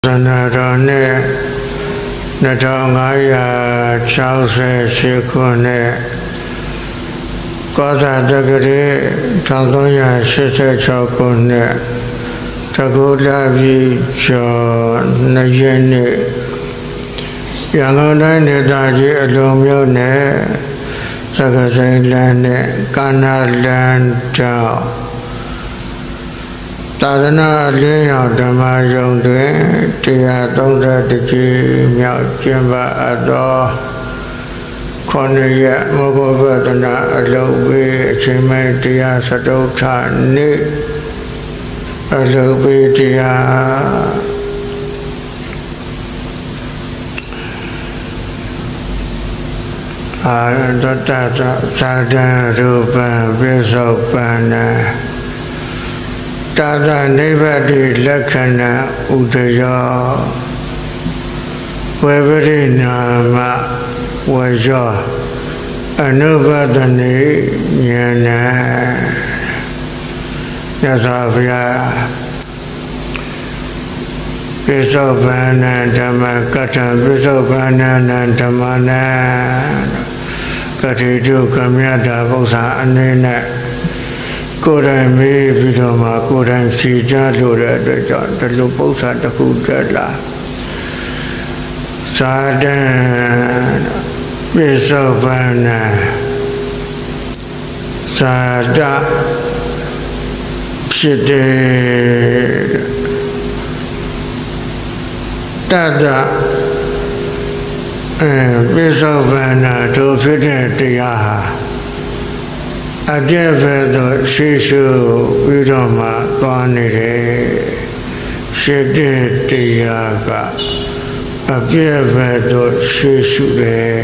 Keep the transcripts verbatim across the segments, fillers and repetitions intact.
Sanadone Natangaya Chause Shikune Kota Dagari Tangoya Shise Chakune Tagodavi Cho Najene Yangona Nedaji Alumyone Sagazailane Kanalan Chao Tadana Leo Dama Yongdwe, Tia Donda Digi, Miao Jimba Ado, Konya Mogobadana, Alobe, Chime, Tia Sadota, Ni, Alobe, Tia Adata, Sada, Rupa, Bisopana. Tata Nivadi Lakana Udaya Webari Nama Waja Anubadani Yana Yasavya Pisobana Dhamma Kata Pisobana Dhammana Katidu Kamyata Bhoksa Anina Kodan me Vidoma, Kodan Sija Lura, the Luposa, the Kudala Sadan Visovana Sada Shide Tada Visovana to Fidetia. Adevedo Shishu Vidoma Tonire Shede Tiaga Adevedo Shishu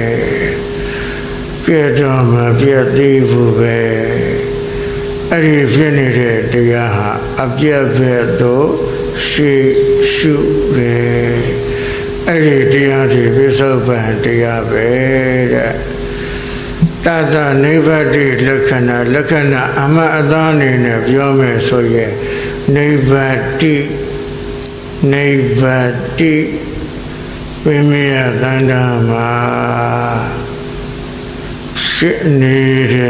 Piedoma Piedivu Ari Venire Tiaha Adevedo Shishu Ari Tiati Visoban Tiabe Tata Nivadi Lakana Lakana Ama Adani Vyome Soye Nivadi Nivadi Vimia Gandama Nire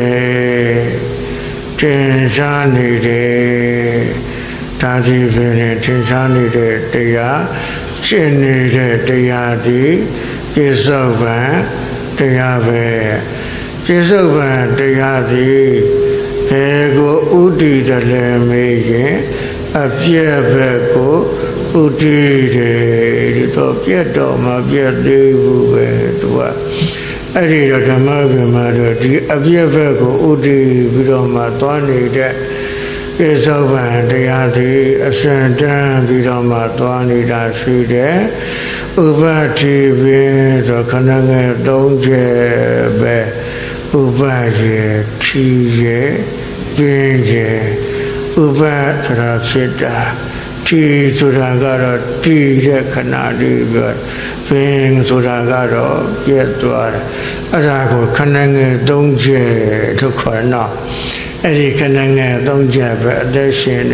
Tinsani de Tati Vini Tinsani de Tia Chini de Tiadi Pisoban Tiabe Pisoban Tiadi Ego Udi de Lemege Apiabeco Udi de Topieto Mabia de Bubetua Adida Damagama di Apiabeco Udi Vidoma Tony de Pisoban Tiadi Ascendan Vidoma Tony da Side Ubati Bin Kananga Donje Be Ubaye, Tiye, Binje, Ubatra Sita, Ti Suragaro, Tiye Kanadi, Bing Suragaro, Yetuar, Arago, Kananga Donje, Tukwana, Edi Kananga Donje, Deshin,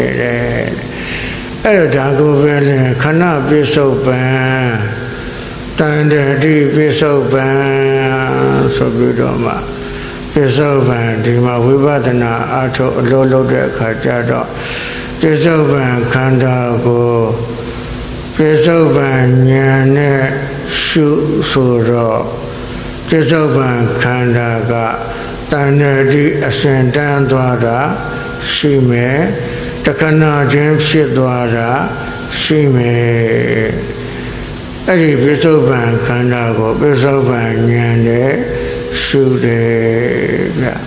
Edago Vele, Kana Bisoban, Tanda Di Bisoban, Sobudoma. Pisoban Dima Vivadana Ato Lolo de Kajado Pisoban Kandago Pisoban Yane Shu Suro Pisoban Kandaga Tanadi Ascendan Dwada Shime Takana Jim Shidwada Shime Eri Pisoban Kandago Pisoban Yane Sude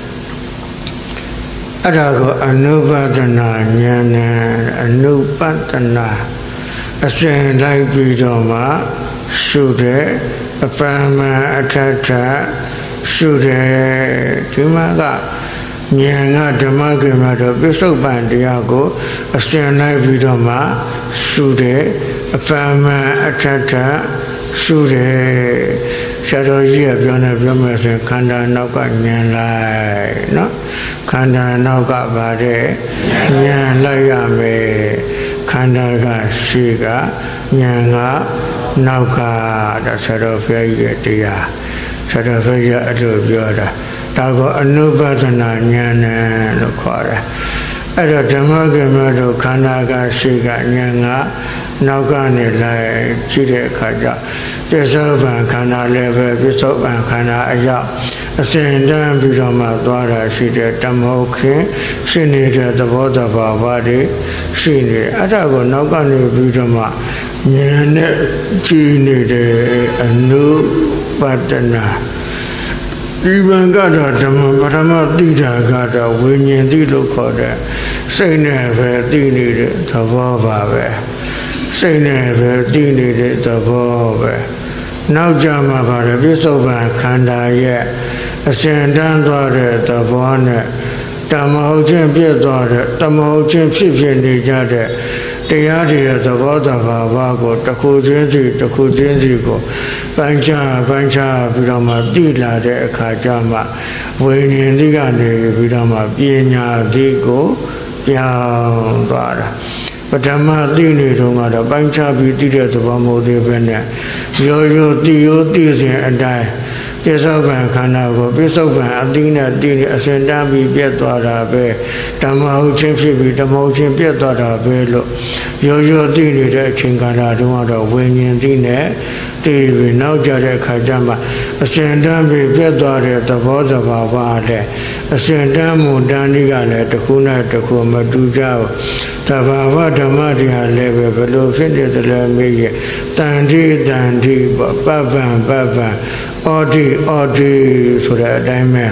Adago Anubadana Yana Anubadana Ascend like Vidoma Sude Afama Atata Sude Timaga Nyanga Damagimata Bisoban Diago Ascend like Vidoma Sude Afama Atata Sude Shadow Yia Biona Biomers Kanda Noka Nyanlai, no? Kanda Noka Bade, Nyanlayame, Kandaga Shiga, Nyanga Nauka the Sarafaya Tia Sarafaya Adubioda Tago Anubatana Nyana Lukora Ada Damagamado Kanaga Shiga Nyanga Naugani Lai Chide Kaja Desovan Kana Leve Bisovan Kana Aya Asendan Bidoma Dwara Shide Tamoki Sinida the Boda Bavadi Sini Adago Naugani Bidoma Nyane Chini de Anu Patana Even Gada Dhamma Dita Gada Winyan Dilo Koda Say never dini the Baba Say never dini the Baba Now Jama Bada Bisoba Kanda ye Asendan Dware the Bone Tamahojin Piedware Tamahojin Fifin Jade Tayadi the Boda Baba the Kujinji the Kujinji go Pancha Pancha Vidama Dila de Kajama Winning Digani Vidama Piena Digo Pian Dara But Dama Dini Rumada Pancha Vidida the Bamo de Bene Yo Yo Dio Dizzy and die Pisovan Kanago Pisovan Adina Dini Ascendami Pietwara Be Tamahochin Fibi Tamahochin Pietwara Belo Yo Yo Dini de Chinkana Dumada Winning Dine Tivi Naujare Kajama Ascendami Pietwara the Boda Bavade Ascendamu Danigale the Kuna the Kuma Dujao Tabava Damadia Leve Velo Findi the Lemige Dandi Dandi Baban Baban Odi, Odi, so that diamond.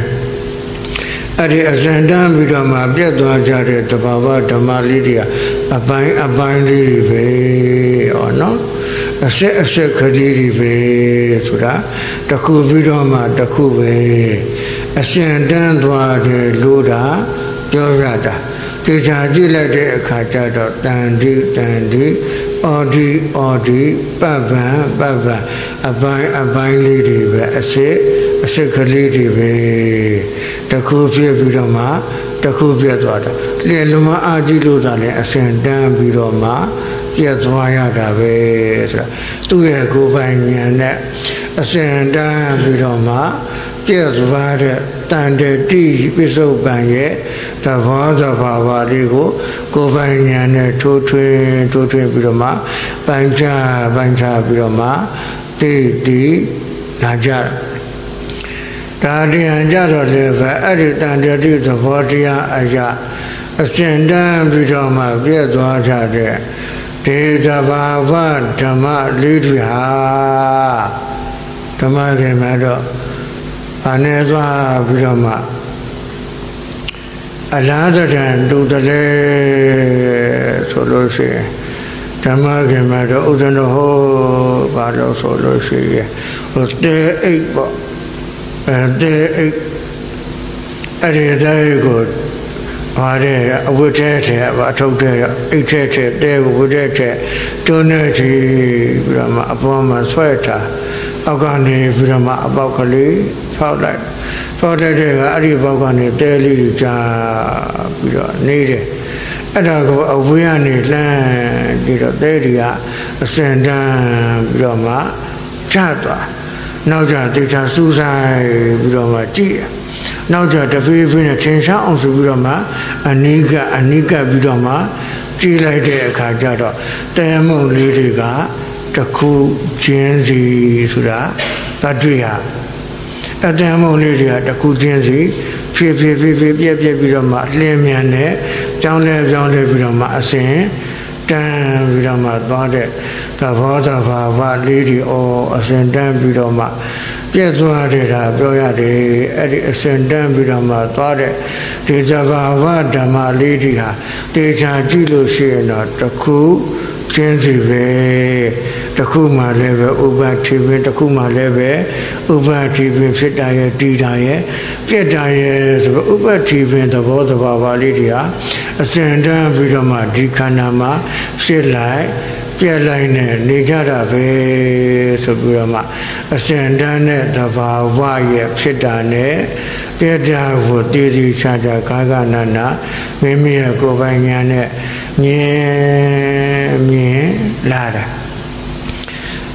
At the Ascendant Vidama, Pietwa Jade, the Baba, the Malidia, a bind, a binding way, or no? A set a set Kadiri way, so that the Kubidoma, the Kube, Ascendant Dwade, Luda, Jorada, the Jadila de Kajada, Dandi, Dandi. Odi, Odi, Baba, Baba, a bind, a bind lady, a say, a second lady, the Kupia Vidoma, the Kupia daughter. Leluma Adiludale, a Sandan Vidoma, Yatwayada, two year go by Yana, a Sandan Vidoma, Yatwada, Tande T, Biso Banye. The father of our Rigo, go by Yana, two twin, two twin Biroma, Bancha, Bancha Biroma, T. D. Najar. Daddy and Jado live at it and they did the Fortia Aja. A Stendan Biroma, Vietwa Jade. Tita Baba, Tama, Lidvia, Tamaki Meadow, Anetwa Biroma. Another than do the lay solution. Tamaki matter within the whole battle solution. Was there eight book? And there eight. At a day good. Are there would have I told her eight there would have donate from upon my sweater. Agani from Abakali, felt like. For the day, I live daily job needed. And I go away on the land, did a daily, a send down Brahma, Chata. Now that they are suicide Brahma Tia. Now that the Philippine attention on the Brahma, Anika, Anika Brahma, Tia like the Kajata, the Amo Lidiga, the Ku Jenzi Suda, Padria. At the Amolia, the Kujenzi, Pipi, Pipi, Pipi, Vidoma, Lemiane, down there, down there, Vidoma, Asin, Dan Vidoma, Bade, the father of our lady or Ascendant Vidoma, Pietwa de la Boya de Ascendant Vidoma, Bade, the Java Dama Lydia, the Jajilo Shena, the Ku, Jenzi, the Kuma level, Uba T V, the Kuma level, Uba T V, Fitaya, Didaya, Fitaya, Uba T V, the vote of our Lydia, a Senda Vidoma, Dikanama, Silai, Pialine, Nijada, Subirama, a Sendane, the Vavaye, Fitane, Pieta, for Didi Chada, Kaganana, Mimia, Govanyane, Nye, Mie, Lara.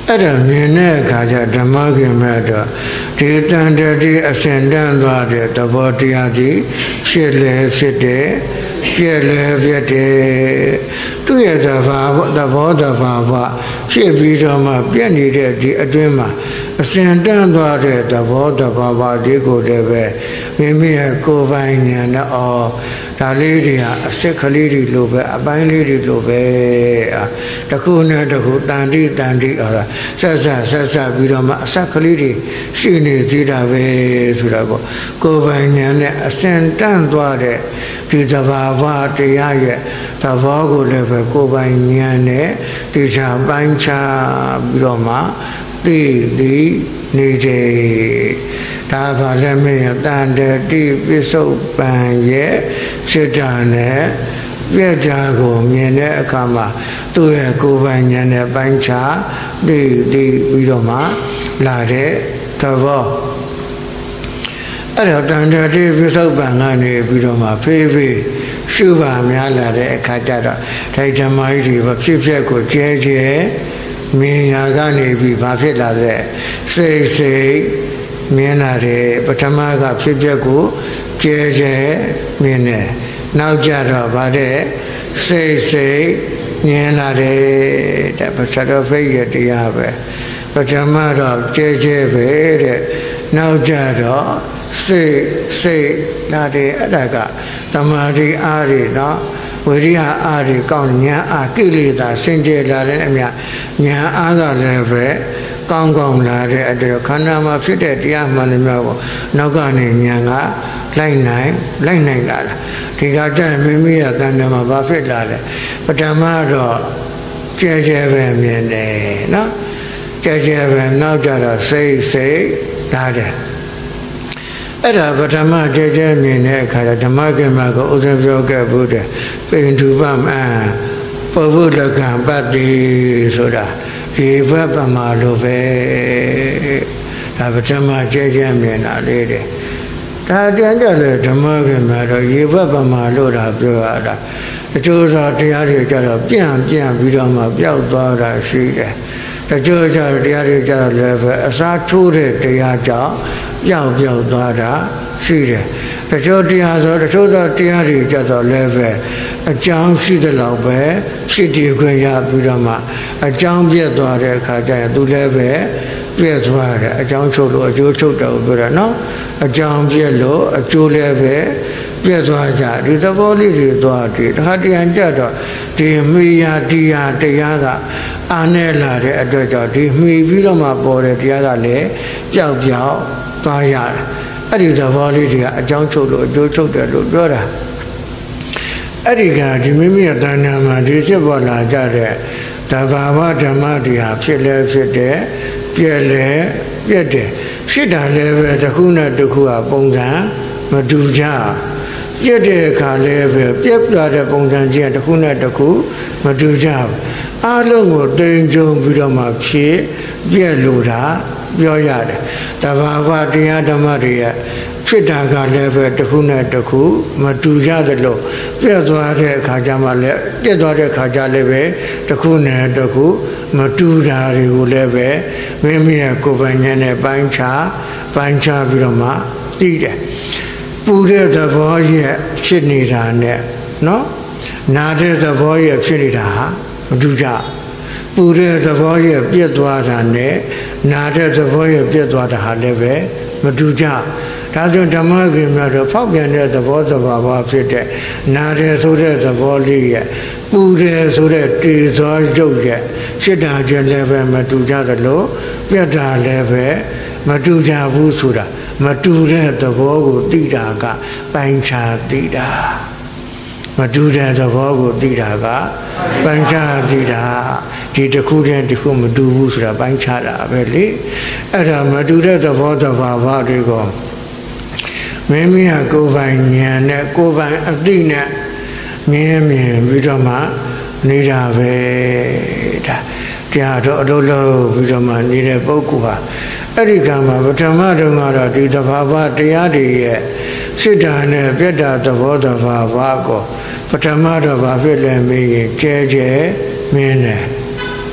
အဲ့ဒါမြင်တဲ့အခါကျဓမ္မကင်မဲ့တော့ဒီတန်တတိအစဉ်တန်းသွားတဲ့သဘောတရားကြီးဖြစ်လေဖြစ်တယ်ပြည့်လေပြည့်တယ်သူ့ရဲ့သဘာဝသဘောသဘာဝဖြစ်ပြီးတော့မှပြည့်နေတဲ့ဒီအတွင်းမှာအစဉ်တန်းသွားတဲ့သဘောသဘာဝဒီကိုလည်းပဲမိမိရဲ့ကိုယ်ပိုင်ဉာဏ်နဲ့အော်ဒါလေးတွေဟာအစစ်ကလေးတွေလိုပဲအပိုင်းလေးတွေလိုပဲတခုနဲ့တခုတန်တိတန်တိအော်ဆက်ဆက်ဆက်ဆက်ပြီးတော့မှအစက်ကလေးတွေရှိနေသေးတာပဲဆိုတော့ကိုယ်ပိုင်ဉာဏ်နဲ့အစဉ်တန်းသွားတဲ့ဒီသဘာဝတရားရဲ့သဘောကိုလည်းပဲကိုယ်ပိုင်ဉာဏ်နဲ့သိချာပိုင်းခြားပြီးတော့မှသိသိနေတယ်ဒါပါလည်းမင်းတန်တတိပစ္စုပန်ရဲ့စိတ်ဓာတ်နဲ့ပြည့်တာကိုမြင်တဲ့အခါမှာသူ့ရဲ့ကိုယ်ပိုင်ဉာဏ်နဲ့ပိုင်းခြားသိသိပြီးတော့မှလာတဲ့သဘောအဲ့တော့တန်တတိပစ္စုပန်ကနေပြီးတော့မှဖေးဖေးရှုပါများလာတဲ့အခါကျတော့ထိုက်ဓမ္မကြီးတွေဖြစ်ဖြစ်ကိုကျဲကျဲမြင်ရကနေပြီးဘာဖြစ်လာလဲစိတ်စိတ်မြင်လာတယ်ပထမကဖြစ်ဖြစ်ကိုကျဲကျဲမြင်တယ်နောက်ကြတော့ဗါတဲ့စိတ်စိတ်မြင်လာတယ်တဲ့ပစ္စတော်ဖိတ်ရတရားပဲပထမတော့ကျဲကျဲပဲတဲ့နောက်ကြတော့စိတ်စိတ်လာတယ်အဲ့ဒါကတမာတိအားတွေနော်ဝိရိယအားတွေကောင်းဉာဏ်အားကိလေသာစင်ကြယ်လာတဲ့အမြဉာဏ်အားကလည်းပဲကောင်းကောင်းလာတဲ့အတွက်ခန္ဓာမှာဖြစ်တဲ့တရားမှန်တယ်များကိုနောက်ကနေဉာဏ်ကလိုက်နိုင်လိုက်နိုင်လာတာဒီကကြည့်မိမိရဲ့တဏ္ဍာမှာဘာဖြစ်လာလဲပထမတော့ကျဲကျဲပဲမြင်တယ်နော်ကျဲကျဲပဲနောက်ကြတော့စိတ်စိတ်လာတယ်အဲ့ဒါပထမကျဲကျဲမြင်တဲ့အခါကျဓမ္မကင်မကိုဥစဉ်ပြောခဲ့ဘူးတဲ့ပိန္ဓုပမံပုဗ္ဗုလကံပတ္တိဆိုတာဒီဘက်ပမာလိုပဲဒါပထမကျဲကျဲမြင်တာလေးတဲ့ဒါပြန်ကြလေဓမ္မကင်မတော့ရေဘက်ပမာလို့တာပြောရတာအကျိုးစားတရားတွေကြတော့ပြန့်ပြန့်ပြီးတော့မှပျောက်သွားတာရှိတယ်တချို့ကြတရားတွေကြတော့လည်းပဲအစားထိုးတဲ့တရားကြောင့်ပျောက်ပျောက်သွားတာရှိတယ်တချို့တရားဆိုတချို့သောတရားတွေကြတော့လည်းပဲအကြောင်းရှိတဲ့လောက်ပဲဖြစ်တည်ခွင့်ရပြီးတော့မှအကြောင်းပြည့်သွားတဲ့အခါကျရင်သူလည်းပဲပြည့်သွားတယ်အကြောင်းချုပ်လို့အကျိုးချုပ်တယ်ပြောတာနော်အကြောင်းပြည့်လို့အကျိုးလည်းပဲပြည့်သွားကြဒီသဘောလေးတွေသွားတယ်တခါတရံကြတော့ဒီမိယာတရားတရားကအာနဲ့လာတဲ့အတွက်ကြောင့်ဒီမိပြီးတော့မှပေါ်တဲ့တရားကလည်းပျောက်ပျောက်သွားရတယ်အဲ့ဒီသဘောလေးတွေကအကြောင်းချုပ်လို့အကျိုးချုပ်တယ်လို့ပြောတာအဲ့ဒီကဒီမိမိရဲ့တဏ္ဍာမှာဒီဖြစ်ပေါ်လာကြတဲ့သဘာဝဓမ္မတွေဟာဖြစ်လဲဖြစ်တယ်ပြည့်လဲပြည့်တယ်ဖြစ်တာလည်းပဲတစ်ခုနဲ့တစ်ခုကပုံစံမတူကြပြည့်တဲ့အခါလည်းပဲပြည့်ပြတဲ့ပုံစံချင်းတစ်ခုနဲ့တစ်ခုမတူကြအားလုံးကိုတိမ်ကြုံပြီးတော့မှဖြစ်ပြည့်လို့တာပြောရတယ်တဘာဝတရားဓမ္မတွေရဲ့ဖြစ်တာကလည်းပဲတစ်ခုနဲ့တစ်ခုမတူကြသလိုပြည့်သွားတဲ့အခါကျမှလည်းပြည့်သွားတဲ့အခါကျလည်းပဲတစ်ခုနဲ့တစ်ခုမတူတာတွေကိုလည်းပဲမိမိရဲ့ကိုယ်ပိုင်ဉာဏ်နဲ့ပိုင်းခြားပိုင်းခြားပြီးတော့မှသိတယ်ပူတဲ့သဘောရဲ့ဖြစ်နေတာနဲ့နော်နာတဲ့သဘောရဲ့ဖြစ်နေတာဟာမတူကြပူတဲ့သဘောရဲ့ပြည့်သွားတာနဲ့နာတဲ့သဘောရဲ့ပြည့်သွားတာဟာလည်းပဲမတူကြဒါကြောင့်ဓမ္မကင်များတော့ဖောက်ပြန်တဲ့သဘောသဘာဝဖြစ်တဲ့နာတယ်ဆိုတဲ့သဘောလေးရဲ့ပူတယ်ဆိုတဲ့တေသောရုပ်ရဲ့ဖြစ်တာချင်းလည်းပဲမတူကြသလိုပြတ်တာလည်းပဲမတူကြဘူးဆိုတာမတူတဲ့သဘောကိုသိတာကပိုင်းခြားသိတာမတူတဲ့သဘောကိုသိတာကပိုင်းခြားသိတာဒီတစ်ခုတည်းတစ်ခုမတူဘူးဆိုတာပိုင်းခြားတာပဲလေအဲ့ဒါမတူတဲ့သဘောသဘာဝတွေကိုမင်းမင်းကကိုယ်ပိုင်ဉာဏ်နဲ့ကိုယ်ပိုင်အသိနဲ့မြင်မြင်ပြီးတော့မှနေတာပဲဒါတရားတော့အလုပ်လုပ်ပြီးတော့မှနေတဲ့ပုဂ္ဂိုလ်ဟာအဲ့ဒီကံမှာပထမတုန်းကတော့ဒီသဘာဝတရားတွေရဲ့စိတ်ဓာတ်နဲ့ပြတ်တာသဘောသဘာဝကိုပထမတော့ဘာဖြစ်လဲမေးရင်ကျဲကျဲမင်းတယ်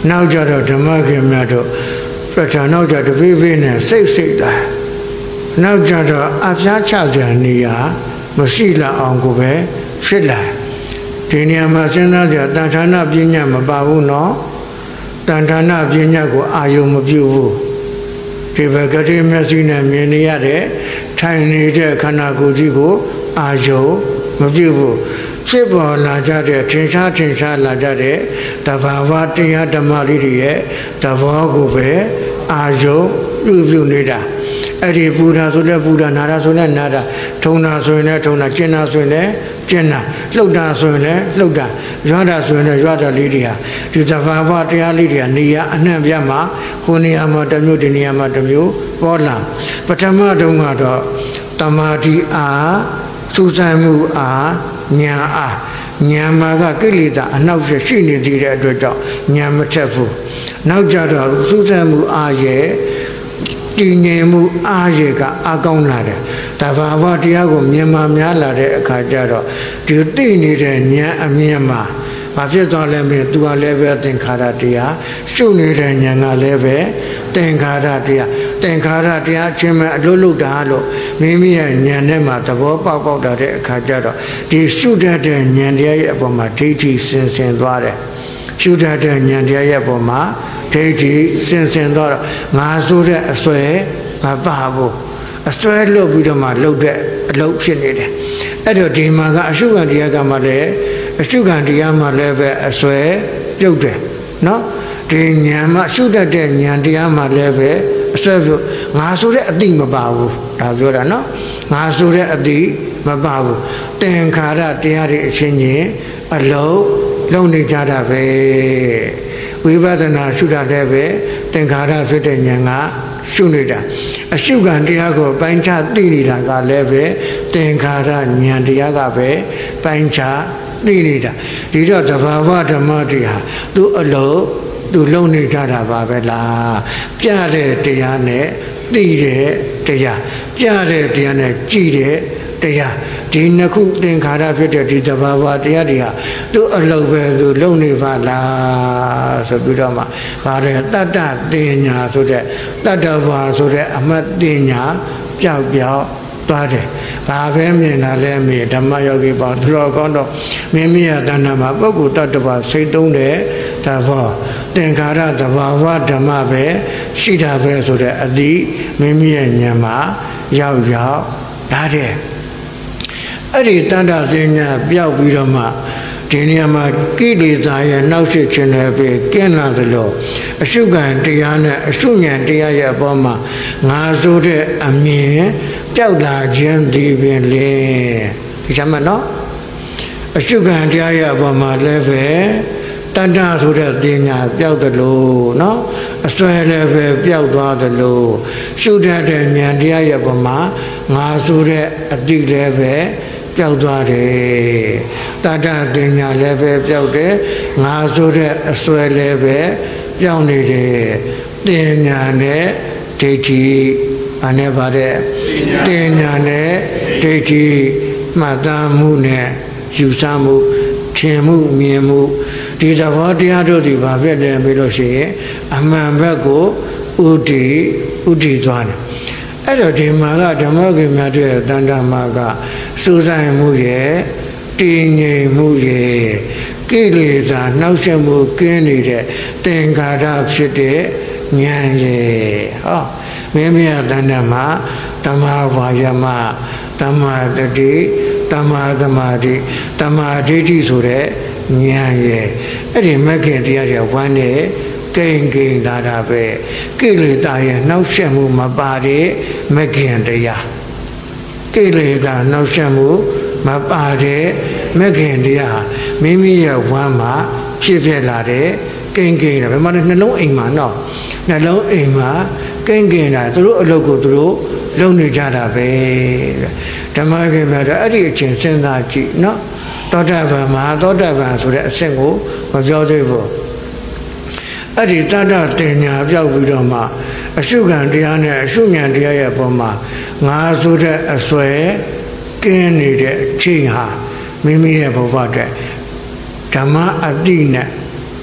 နောက်ကြတော့ဓမ္မခင်မြတ်တို့ပထမနောက်ကြတပိပိနဲ့စိတ်စိတ်လာနောက်ကြတော့အပြားချကြနေရမရှိလာအောင်ကိုပဲဖြစ်လာဒီနေရာမှာစဉ်းစားကြတဏ္ဍာနာပညာမပါဘူးနော်တဏ္ဍာနာပညာကိုအာယုံမပြုဘူးဒီဘဂတိမျက်စိနဲ့မြင်နေရတဲ့ထိုင်နေတဲ့ခန္ဓာကိုယ်ကြီးကိုအာယုံမပြုဘူးဖြစ်ပေါ်လာကြတဲ့ထင်ရှားထင်ရှားလာကြတဲ့တဘာဝတရားဓမ္မလေးတွေရဲ့သဘောကိုပဲအာယုံပြုပြုနေတာအဲ့ဒီပူတာဆိုတဲ့ပူတာနာတာဆိုတဲ့နာတာထုံတာဆိုရင်လည်းထုံတာကျင်တာဆိုရင်လည်းကျင်တာလှုပ်တာဆိုရင်လည်းလှုပ်တာရွာတာဆိုရင်လည်းရွာတာလေးတွေဟာဒီသဘာဝတရားလေးတွေကနေရာအနှံ့ပြမှာကိုနေရာမှာတစ်မျိုးဒီနေရာမှာတစ်မျိုးပေါ်လာပထမတုန်းကတော့တမာတိအားစူးစမ်းမှုအားဉာဏ်အားဉာဏ်မှာကကိလေသာအနောက်ရှိရှိနေသေးတဲ့အတွက်ကြောင့်ဉာဏ်မထက်ဘူးနောက်ကြတော့စူးစမ်းမှုအားရဲ့တည်ငြိမ်မှုအားရကအားကောင်းလာတယ်တဘာဝတရားကိုမြင်မှများလာတဲ့အခါကျတော့ဒီသိနေတဲ့ဉာဏ်အမြင်မှာဘာဖြစ်သွားလဲမင်းသူကလည်းပဲသင်္ခါရတရားရှုနေတဲ့ဉာဏ်ကလည်းပဲသင်္ခါရတရားသင်္ခါရတရားချင်းမဲ့အလုံးလုံးတာလို့မိမိရဲ့ဉာဏ်နဲ့မှသဘောပေါက်ပေါက်တာတဲ့အခါကျတော့ဒီရှုတတ်တဲ့ဉာဏ်တရားရဲ့အပေါ်မှာဒိဋ္ဌိဆင်ဆင်သွားတယ်ရှုတတ်တဲ့ဉာဏ်တရားရဲ့အပေါ်မှာဒိဋ္ဌိဆင်ဆင်သွားတော့ငါဆိုတဲ့အစွဲမပါဘူးအစွဲလုပ်ပြီးတော့မှလုပ်တဲ့အလုပ်ဖြစ်နေတယ်အဲ့တော့ဒီမှာကအရှုခံတရားကမှလည်းအရှုခံတရားမှလည်းပဲအစွဲပြုတ်တယ်နော်ဒီဉာဏ်မှရှုတတ်တဲ့ဉာဏ်တရားမှလည်းပဲအစွဲပြုတ်ငါဆိုတဲ့အတိမပါဘူးဒါပြောတာနော်ငါဆိုတဲ့အတိမပါဘူးသင်္ခါရတရားတွေအချင်းချင်းအလုံးလုံးနေကြတာပဲဝိပဿနာရှုတာတဲ့ပဲသင်္ခါရဖြစ်တဲ့ဉာဏ်ကရှုနေတာအရှုခံတရားကိုပိုင်းခြားသိနေတာကလည်းပဲသင်္ခါရဉာဏ်တရားကပဲပိုင်းခြားသိနေတာဒီတော့သဘာဝဓမ္မတွေဟာသူ့အလုံးသူလုံးနေကြတာပါပဲလားပြတဲ့တရားနဲ့သိတဲ့တရားပြတဲ့တရားနဲ့ကြည်တဲ့တရားဒီနှစ်ခုသင်္ခါရဖြစ်တဲ့ဒီသဘာဝတရားတွေဟာသူ့အလုံးပဲသူလုံးနေပါလားဆိုပြီးတော့မှဗါတယ်တတ္တတင်ညာဆိုတဲ့တတ္တဝါဆိုတဲ့အမှတ်တင်ညာပျောက်ပျောက်သွားတယ်ဘာပဲမြင်တာလဲမြင်ဓမ္မယောဂီပေါ့သူတော်ကောင်းတော့မိမိရဲ့တဏ္ဍာမှာပုဂ္ဂိုလ်တ attva စိတ်သုံးတဲ့သဘောသင်္ခါရသဘာဝဓမ္မပဲရှိတာပဲဆိုတဲ့အသည့်မိမိရဲ့ဉာဏ်မှာရောက်ရောက်လာတယ်အဲ့ဒီတဏ္ဍတင်ညာပျောက်ပြီးတော့မှဒီနေရာမှာကိလေသာရဲ့နောက်ဆက်ခြင်းတွေပဲကင်းလာသလိုအရှုခံတရားနဲ့အရှုဉဏ်တရားရဲ့အပေါ်မှာငါဆိုတဲ့အမြင်ပျောက်လာခြင်းဒီပင်လေဒီချမ်းမနော်အရှုခံတရားရဲ့အပေါ်မှာလည်းပဲတဏ္ဍဆိုတဲ့တင်ညာပျောက်သလိုနော်အစွဲလည်းပဲပျောက်သွားသလိုရှုတတ်တဲ့ဉာဏ်တရားရဲ့အပေါ်မှာငါဆိုတဲ့အတိလည်းပဲပျောက်သွားတယ်တတ္တတင်ညာလည်းပဲပျောက်တယ်ငါဆိုတဲ့အစွဲလည်းပဲပျောက်နေတယ်တင်ညာနဲ့ဒိဋ္ဌိအနေပါတဲ့တင်ညာနဲ့ဒိဋ္ဌိမှတ်သားမှုနဲ့ယူဆမှုထင်မှုမြင်မှုဒီသဘောတရားတို့ဒီဘာဖြစ်တယ်ပြီးလို့ရှိရင်အမှန်ဘက်ကိုဥတည်ဥတည်သွားတယ်အဲ့တော့ဒီမှာကဓမ္မဂိမြတ်ရဲ့တဏ္ဍာမှာကစူးစိုက်မှုရဲ့တည်ငြိမ်မှုရဲ့ကိလေသာနှောက်ယှက်မှုကင်းနေတဲ့သင်္ခါရဖြစ်တဲ့ဉာဏ်ရဲ့ဟောမိမိရဲ့တဏ္ဍာမှာဓမ္မဝါယမဓမ္မတတိဓမ္မသမာဓိဓမ္မဒိဋ္ဌိဆိုတဲ့ဉာဏ်ရဲ့အဲ့ဒီမဂ္ဂင်တရားတွေဝမ်းနဲ့ကိန်းကိန်းလာတာပဲကိလေသာရဲ့နှောက်ယှက်မှုမပါတဲ့မဂ္ဂင်တရားကိလေသာနှောက်ယှက်မှုမပါတဲ့မဂ္ဂင်တရားမိမိရဲ့ဝမ်းမှာဖြစ်ဖြစ်လာတဲ့ကိန်းကိန်းတာဘယ်မှာလဲနှလုံးအိမ်မှာနော်နှလုံးအိမ်မှာကိန်းကိန်းတာသူတို့အလုပ်ကိုသူတို့လုပ်နေကြတာပဲဓမ္မဂိမြတ်တော့အဲ့ဒီအချင်းစဉ်းစားကြည့်နော်သောတာပန်မဟာသောတာပန်ဆိုတဲ့အဆင့်ကိုမပြောသေးဘူးအဲ့ဒီတတ္တတင်ညာပြောက်ပြီးတော့မှအရှုခံတရားနဲ့အရှုဉဏ်တရားရဲ့ပုံမှာငါဆိုတဲ့အစွဲကင်းနေတဲ့အချိန်ဟာမိမိရဲ့ဘဝအတွက်ဓမ္မအတိနဲ့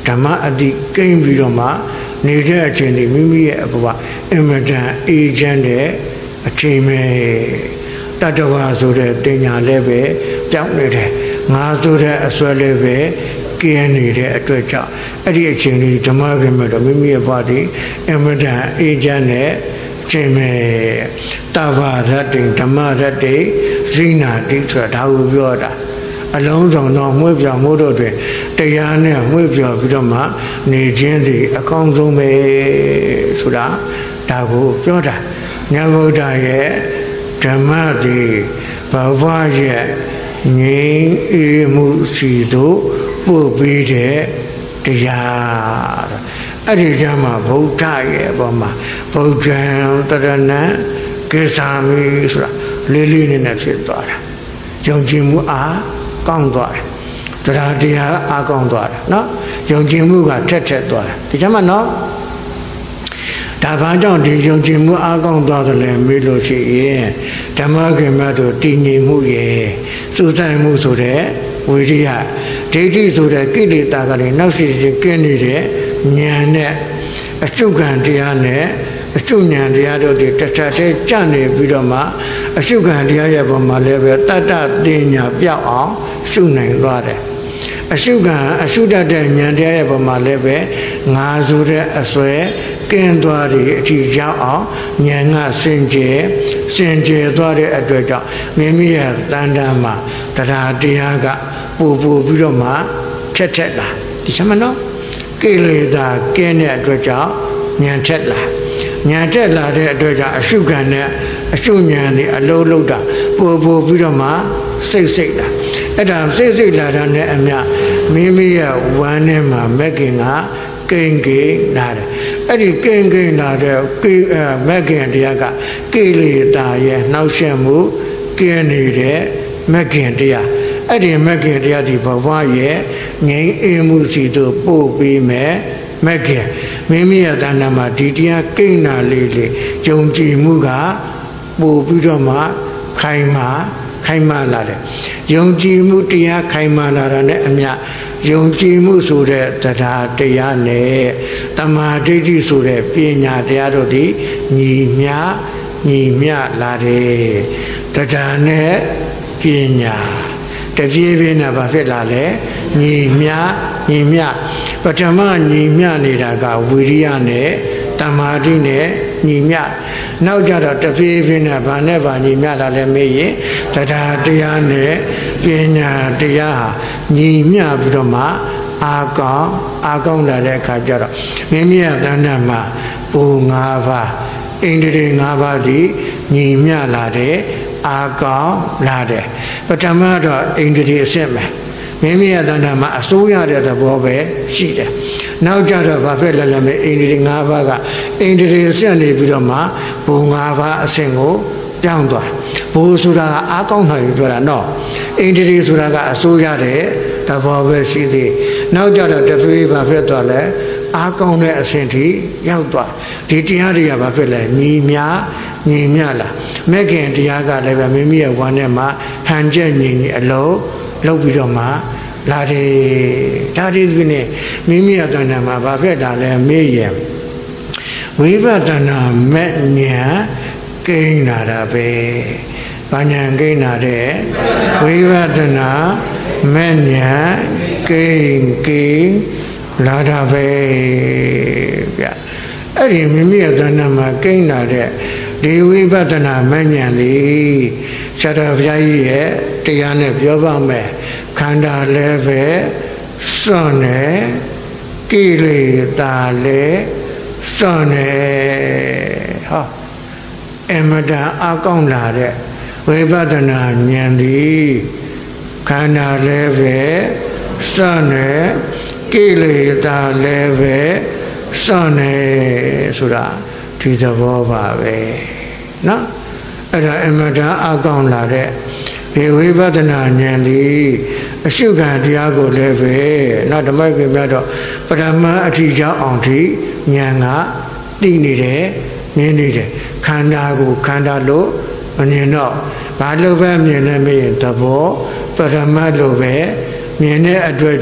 ဓမ္မအတိကိန်းပြီးတော့မှနေတဲ့အချိန်ဒီမိမိရဲ့အဘဝအင်မတန်အေးချမ်းတဲ့အချိန်ပဲတတဝါဆိုတဲ့တင်ညာလည်းပဲပြောင်းနေတယ်ငါဆိုတဲ့အစွဲလည်းပဲကင်းနေတဲ့အတွက်ကြောင့်အဲ့ဒီအချိန်လေးဓမ္မကမြတ်တော့မိမိရဲ့ဘဝဒီအင်မတန်အေးချမ်းတဲ့အချိန်ပဲတဘာရတ္တိဓမ္မရတ္တိဇိနာတိဆိုတာဒါကိုပြောတာအလုံးစုံသောမွေးပြောင်မှုတို့တွင်တရားနဲ့မွေးပြောင်ပြီးတော့မှနေခြင်းသည်အကောင်းဆုံးပဲဆိုတာဒါကိုပြောတာမြတ်ဗုဒ္ဓရဲ့ဓမ္မသည်ဘဝရဲ့ငြိမ်းအေးမှုစီတို့ပို့ပြီးတဲ့တရားအဲ့ဒီကြမှာဗုဒ္ဓရဲ့အပေါ်မှာဗုဒ္ဓံတရဏံကိသာမိဆိုတာလေးလေးနဲ့နဲ့ဖြစ်သွားတာယုံကြည်မှုအားကောင်းသွားတယ်တရားတရားအားကောင်းသွားတယ်နော်ယုံကြည်မှုကထက်ထက်သွားတယ်ဒီကြမှာနော်ဒါဘာကြောင့်ဒီယုံကြည်မှုအားကောင်းသွားတယ်လဲမေးလို့ရှိရင်ဓမ္မဂိမတို့တည်ငြိမ်မှုရဲ့စူးစိုက်မှုဆိုတဲ့ဝိရိယဒိဋ္ဌိဆိုတဲ့ကိလေသာကလည်းနောက်ရှိချင်းကျင်းနေတဲ့ဉာဏ်နဲ့အကျုပ်ကံတရားနဲ့အကျုပ်ဉာဏ်တရားတို့ဒီတစ်ထပ်တည်းကြနေပြီးတော့မှအကျုပ်ကံတရားရဲ့ပုံမှာလည်းပဲတတ္တတင်ညာပြောက်အောင်ရှုနိုင်သွားတယ်အရှုကံအရှုတတ်တဲ့ဉာဏ်တရားရဲ့ပုံမှာလည်းပဲငါဆိုတဲ့အစွဲကင်းသွားတယ်အထိရောက်အောင်ဉာဏ်ကစင်ကြယ်စင်ကြယ်သွားတဲ့အတွက်ကြောင့်မိမိရဲ့တန်တမ်းမှာတရားတရားကပူပူပြီးတော့မှထက်ထက်လာဒီစမနော်ကိလေသာကင်းတဲ့အတွက်ကြောင့်ဉာဏ်ထက်လာဉာဏ်ထက်လာတဲ့အတွက်ကြောင့်အရှုကံနဲ့အရှုဉာဏ်นี่အလုံးလုံးတာပူပူပြီးတော့မှစိတ်စိတ်လာအဲ့ဒါစိတ်စိတ်လာတာနဲ့အမျှမိမိရဲ့ဝမ်းထဲမှာမက်ကင်ကကိန်းကိန်းလာတယ်အဲ့ဒီကိန်းကိန်းလာတဲ့မက်ကင်တရားကကိလေသာရဲ့နှောက်ယှက်မှုကင်းနေတဲ့မက်ကင်တရားအဲ့ဒီမက်ကင်တရားဒီဘဝရဲ့ငြိမ်းအေးမှုစီတို့ပို့ပြီးမယ်မက်ကင်မိမိရဲ့တဏ္ဍာမှာဒီတရားကိန်းနာလေးလေးယုံကြည်မှုကပို့ပြီးတော့မှခိုင်မာခိုင်မာလာတယ်ယုံကြည်မှုတရားခိုင်မာလာတာနဲ့အမျှယုံကြည်မှုဆိုတဲ့တရားတရားနဲ့တမာဒိဋ္ဌိဆိုတဲ့ပညာတရားတို့ဒီညီမြညီမြလာတယ်တရားနဲ့ပညာတပြေးပြေးနဲ့ဘာဖြစ်လာလဲညီမြညီမြပထမညီမြနေတာကဝိရိယနဲ့တမာဒိနဲ့ညီမြနောက်ကြတော့တပြေးပြေးနဲ့ဘာနဲ့ဘာညီမြလာလဲမေးရင်တရားတရားနဲ့ပညာတရားဟာညီမြပြီးတော့မှအာကောင်းအာကောင်းလာတဲ့အခါကျတော့မိမိရဲ့တဏ္ဍာမှာဘူ၅ပါးဣန္ဒြေ၅ပါးဒီညီမြလာတဲ့အာကောင်းလာတယ်ပထမတော့ဣန္ဒြေအစစ်မယ်မိမိရဲ့တဏ္ဍာမှာအစိုးရတဲ့သဘောပဲရှိတယ်နောက်ကြတော့ဘာဖြစ်လဲလဲမေးဣန္ဒြေ၅ပါးကဣန္ဒြေအစစ်နေပြီးတော့မှဘူ၅ပါးအစစ်ကိုပြောင်းသွားဘူဆိုတာကအာကောင်းနိုင်ပြောတာနော်ဣန္ဒြေဆိုတာကအစိုးရတဲ့သဘောပဲရှိသေးနောက်ကြတော့တပြေးဘာဖြစ်သွားလဲအာကောင်းတဲ့အဆင့်ထိရောက်သွားဒီတရားတွေကဘာဖြစ်လဲညီမြညီမြလာမက်ကင်တရားကလည်းပဲမိမိရဲ့ဝမ်းထဲမှာဟန်ချက်ညီညီအလုံးလုပ်ပြီးတော့မှလာတယ်ဒါဒီဒီနဲ့မိမိရဲ့တဏ္ဍာမှာဘာဖြစ်တာလဲမေးရင်ဝိပဿနာမဲ့ညာကိန်းလာတာပဲဘာညာကိန်းလာတဲ့ဝိပဿနာမဲ့ညာကိန်းကိန်းလာတာပဲဗျအဲ့ဒီမိမိရဲ့တဏ္ဍာမှာကိန်းလာတဲ့ဒီဝိပဿနာမဲ့ညာလေးဆရာတော်ဘုရားကြီးရဲ့တရားနဲ့ပြောပါမယ်ခန္ဓာလည်းပဲစွန့်နေကိလေသာလည်းစွန့်နေဟောအမတန်အကောင်းလာတဲ့ဝိပဿနာဉာဏ်သည်ခန္ဓာလည်းပဲစွန့်နေကိလေသာလည်းပဲစွန့်နေဆိုတာဒီသဘောပါပဲနော်အဲ့ဒါအမတန်အကောင်းလာတဲ့ဒီဝိပဿနာဉာဏ်သည်အရှုခံတရားကိုလည်းပဲနောက်ဓမ္မကိမြတ်တော့ပရမအထိရောက်အောင်ထိဉာဏ်ကသိနေတယ်မြင်နေတယ်ခန္ဓာကိုခန္ဓာလို့မမြင်တော့ဘာလို့ပဲမြင်လဲမင်းသဘောပရမတ်လို့ပဲမြင်တဲ့အတွက်ကြောင့်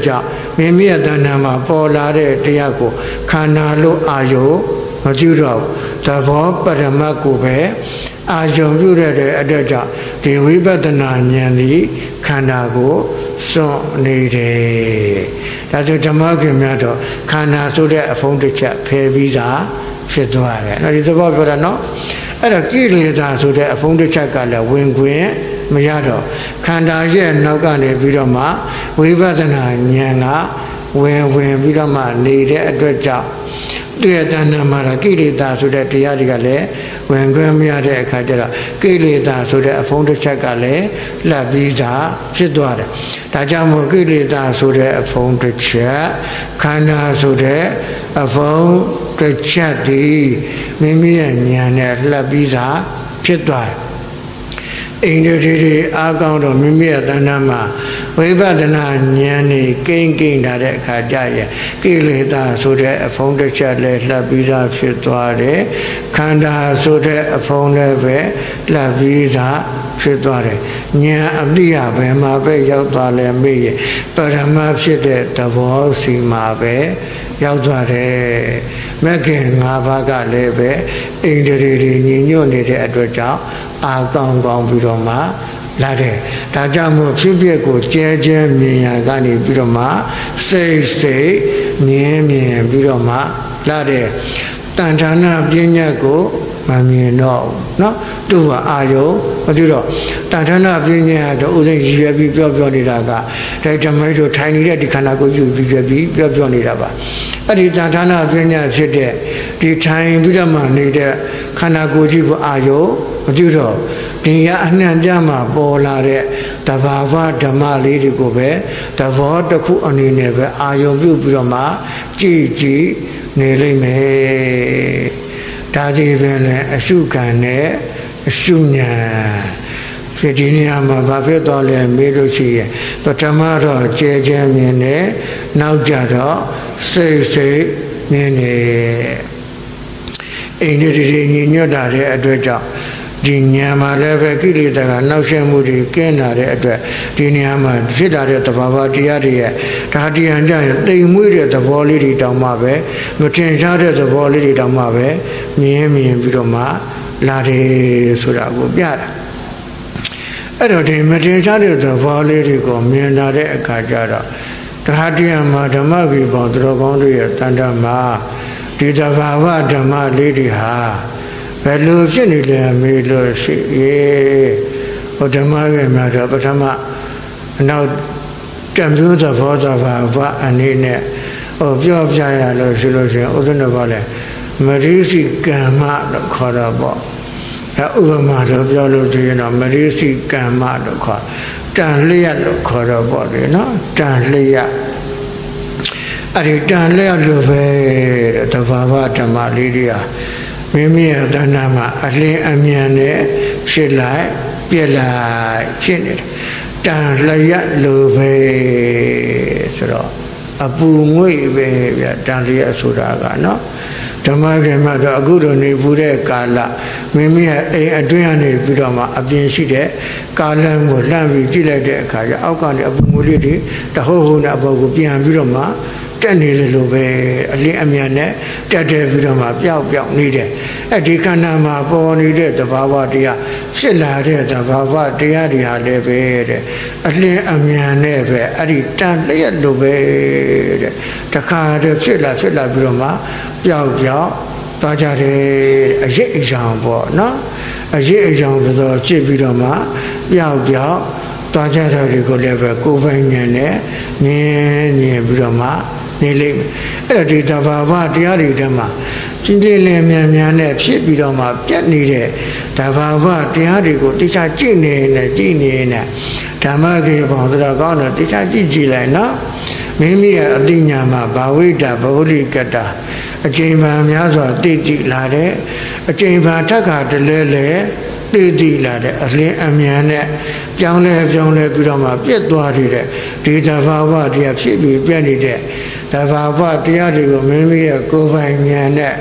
မိမိရဲ့တဏ္ဍာမှာပေါ်လာတဲ့တရားကိုခန္ဓာလို့အာယုမပြုတော့သဘောပရမတ်ကိုပဲအာယုံပြုရတဲ့အတွက်ကြောင့်ဒီဝိပဿနာဉာဏ်ဒီခန္ဓာကိုစွန့်နေတယ်ဒါဆိုဓမ္မခင်များတော့ခန္ဓာဆိုတဲ့အဖုံးတစ်ချက်ဖယ်ပြီးသားဖြစ်သွားတယ်နော်ဒီသဘောပြောတာနော်အဲ့တော့ကိလေသာဆိုတဲ့အဖုံးတစ်ချက်ကလည်းဝင်ခွင့်မရတော့ခန္ဓာရဲ့နောက်ကနေပြီးတော့မှဝိပဿနာဉာဏ်ကဝင်ဝင်ပြီးတော့မှနေတဲ့အတွက်ကြောင့်သူရဲ့တဏ္ဍာမှာကိလေသာဆိုတဲ့တရားတွေကလည်းဝင်ခွင့်မရတဲ့အခါကျတော့ကိလေသာဆိုတဲ့အဖုံးတစ်ချက်ကလည်းလှပ်ပြီးသားဖြစ်သွားတယ်ဒါကြောင့်မို့ကိလေသာဆိုတဲ့အဖုံးတစ်ချက်ခန္ဓာဆိုတဲ့အဖုံးတစ်ချက်ဒီမိမိရဲ့ဉာဏ်နဲ့လှပ်ပြီးသားဖြစ်သွားတယ်အိန္ဒြေတွေအားကောင်းတော့မိမိရဲ့တဏ္ဍာမှာဝိပဿနာဉာဏ်နဲ့ကိန်းကိန်းလာတဲ့အခါကျရင်ကိလေသာဆိုတဲ့အဖုံးတစ်ချက်လည်းလှပ်ပြီးသားဖြစ်သွားတယ်ခန္ဓာဆိုတဲ့အဖုံးလည်းပဲလှပ်ပြီးသားဖြစ်သွားတယ်ဉာဏ်အတိအဘယ်မှာပဲရောက်သွားလဲမေ့ရင်ပရမတ်ဖြစ်တဲ့သဘောစီမှာပဲရောက်သွားတယ်မဂ္ဂင်၅ပါးကလည်းပဲအိန္ဒြေတွေညီညွတ်နေတဲ့အတွက်ကြောင့်အာကောင်းကောင်းပြီးတော့မှလာတယ်ဒါကြောင့်မို့ဖြစ်ဖြစ်ကိုကျဲကျဲမြင်ရကနေပြီးတော့မှစိတ်စိတ်မြင်မြင်ပြီးတော့မှလာတယ်တဏ္ဍာနာပညာကိုမမြင်တော့ဘူးเนาะသူ့ကအာယုမသိတော့တဏ္ဍာနာပညာတော့ဥစဉ်ရည်ရွယ်ပြီးပြောပြောနေတာကဒါဓမ္မတို့ထိုင်နေတဲ့ဒီခန္ဓာကိုယူပြီးပြပြီးပြောပြောနေတာပါအဲ့ဒီတဏ္ဍာနာပညာဖြစ်တဲ့ဒီထိုင်ပြီးတော့မှနေတဲ့ခန္ဓာကိုယ်ကြီးကိုအာယုမသိတော့ဒီရအနှံ့ပြမှာပေါ်လာတဲ့တဘာဝဓမ္မလေးတွေကိုပဲသဘောတစ်ခုအနေနဲ့ပဲအာယုံပြုပြီးတော့မှကြည်ကြည်နေလိမ့်မယ်ဒါဒီပဲလေအရှုခံနဲ့အရှုဉာဏ်ဖြစ်ဒီနေရာမှာဘာဖြစ်သွားလဲမေးလို့ရှိရင်ပထမတော့ကြဲကြဲမြင်တယ်နောက်ကြတော့စိတ်စိတ်မြင်တယ်အိန္ဒြေတွေညီညွတ်တာတဲ့အတွက်ကြောင့်ဒီဉာဏ်မှာလည်းပဲကိလေသာကနောက်ဆက်မှုတွေကင်းလာတဲ့အတွက်ဒီဉာဏ်မှာဖြစ်လာတဲ့သဘာဝတရားတွေရဲ့ဒါတရားကြရင်တိမ်မွေးတဲ့သဘောလေးတွေတောင်မှပဲမထင်ရှားတဲ့သဘောလေးတွေတောင်မှပဲမြင်မြင်ပြီးတော့မှလာတယ်ဆိုတာကိုပြတာအဲ့တော့ဒီမထင်ရှားတဲ့သဘောလေးတွေကိုမြင်လာတဲ့အခါကျတော့ဒါတရားမှာဓမ္မဗီပေါင်းသူတော်ကောင်းတို့ရဲ့တန်တမှာဒီသဘာဝဓမ္မလေးတွေဟာဘယ်လိုဖြစ်နေလဲမေးလို့ရှိရေဟိုဓမ္မရဲ့မှာတော့ပထမနောက်တံမျိုးသဘောသဘာဝအနေနဲ့ဟိုပြောပြရလို့ရှိလို့ရှိရင်ဥဒ္ဒနဘာလဲမရိစီကမ္မလို့ခေါ်တော့ပေါ့အဲဥပမာတော့ပြောလို့ရှိရင်တော့မရိစီကမ္မလို့ခေါ်တန်လျက်လို့ခေါ်တော့ပေါ့လေနော်တန်လျက်အဲ့ဒီတန်လျက်လို့ပဲတဲ့သဘာဝဓမ္မလေးတွေဟာမိမိရဲ့တဏ္ဍာမှာအလင်းအမြန်နဲ့ဖြစ်လိုက်ပြက်လိုက်ဖြစ်နေတယ်တန်လျက်လိုပဲဆိုတော့အပူငွေ့ပဲဗျတန်လျက်ဆိုတာကနော်ဓမ္မခေမှာတော့အခုလိုနေပူတဲ့ကာလမိမိရဲ့အိမ်အတွင်းကနေပြီးတော့မှအပြင်ရှိတဲ့ကာလကိုလှမ်းပြီးကြည့်လိုက်တဲ့အခါကျအောက်ကနေအပူငွေ့လေးတွေတဟုတ်ဟုန်နဲ့အပေါ်ကိုပြန်ပြီးတော့မှတက်နေလေလို့ပဲအလင်းအမြန်နဲ့တက်တယ်ပြီးတော့မှပျောက်ပျောက်နေတယ်အဲ့ဒီခန္ဓာမှာပေါ်နေတဲ့သဘာဝတရားဖြစ်လာတဲ့သဘာဝတရားတွေဟာလည်းပဲတဲ့အလင်းအမြန်နဲ့ပဲအဲ့ဒီတန်လျက်လို့ပဲတဲ့တခါတည်းဖြစ်လာဖြစ်လာပြီးတော့မှပျောက်ပျောက်သွားကြတယ်အရေးအကြောင်းပေါ့နော်အရေးအကြောင်းဆိုတော့ကြည့်ပြီးတော့မှပျောက်ပျောက်သွားကြတဲ့တွေကိုလည်းပဲကိုယ်ပိုင်ဉာဏ်နဲ့မြင်မြင်ပြီးတော့မှနေလိမ့်မယ်အဲ့တော့ဒီသဘာဝတရားတွေထဲမှာကြီးလေးလေးမြန်မြန်နဲ့ဖြစ်ပြီးတော့မှပြတ်နေတဲ့သဘာဝတရားတွေကိုတိကျကြည့်နေနေကြည့်နေနေဓမ္မကေပေါင်းဆိုတာကောင်းတော့တိကျကြည့်ကြည့်လိုက်နော်မိမိရဲ့အတိညာမှာဘာဝိတ္တဗဟုလိကတ္တအကျဉ်းပံများစွာတိတိလာတဲ့အကျဉ်းပံထက်ခါတလဲလဲတိတိလာတဲ့အလင်းအမြန်နဲ့ပြောင်းလဲပြောင်းလဲပြီးတော့မှပြတ်သွားတဲ့ဒီသဘာဝတရားဖြစ်ပြီးပြတ်နေတဲ့သဘာဝတရားတွေကိုမိမိရဲ့ကိုယ်ပိုင်ဉာဏ်နဲ့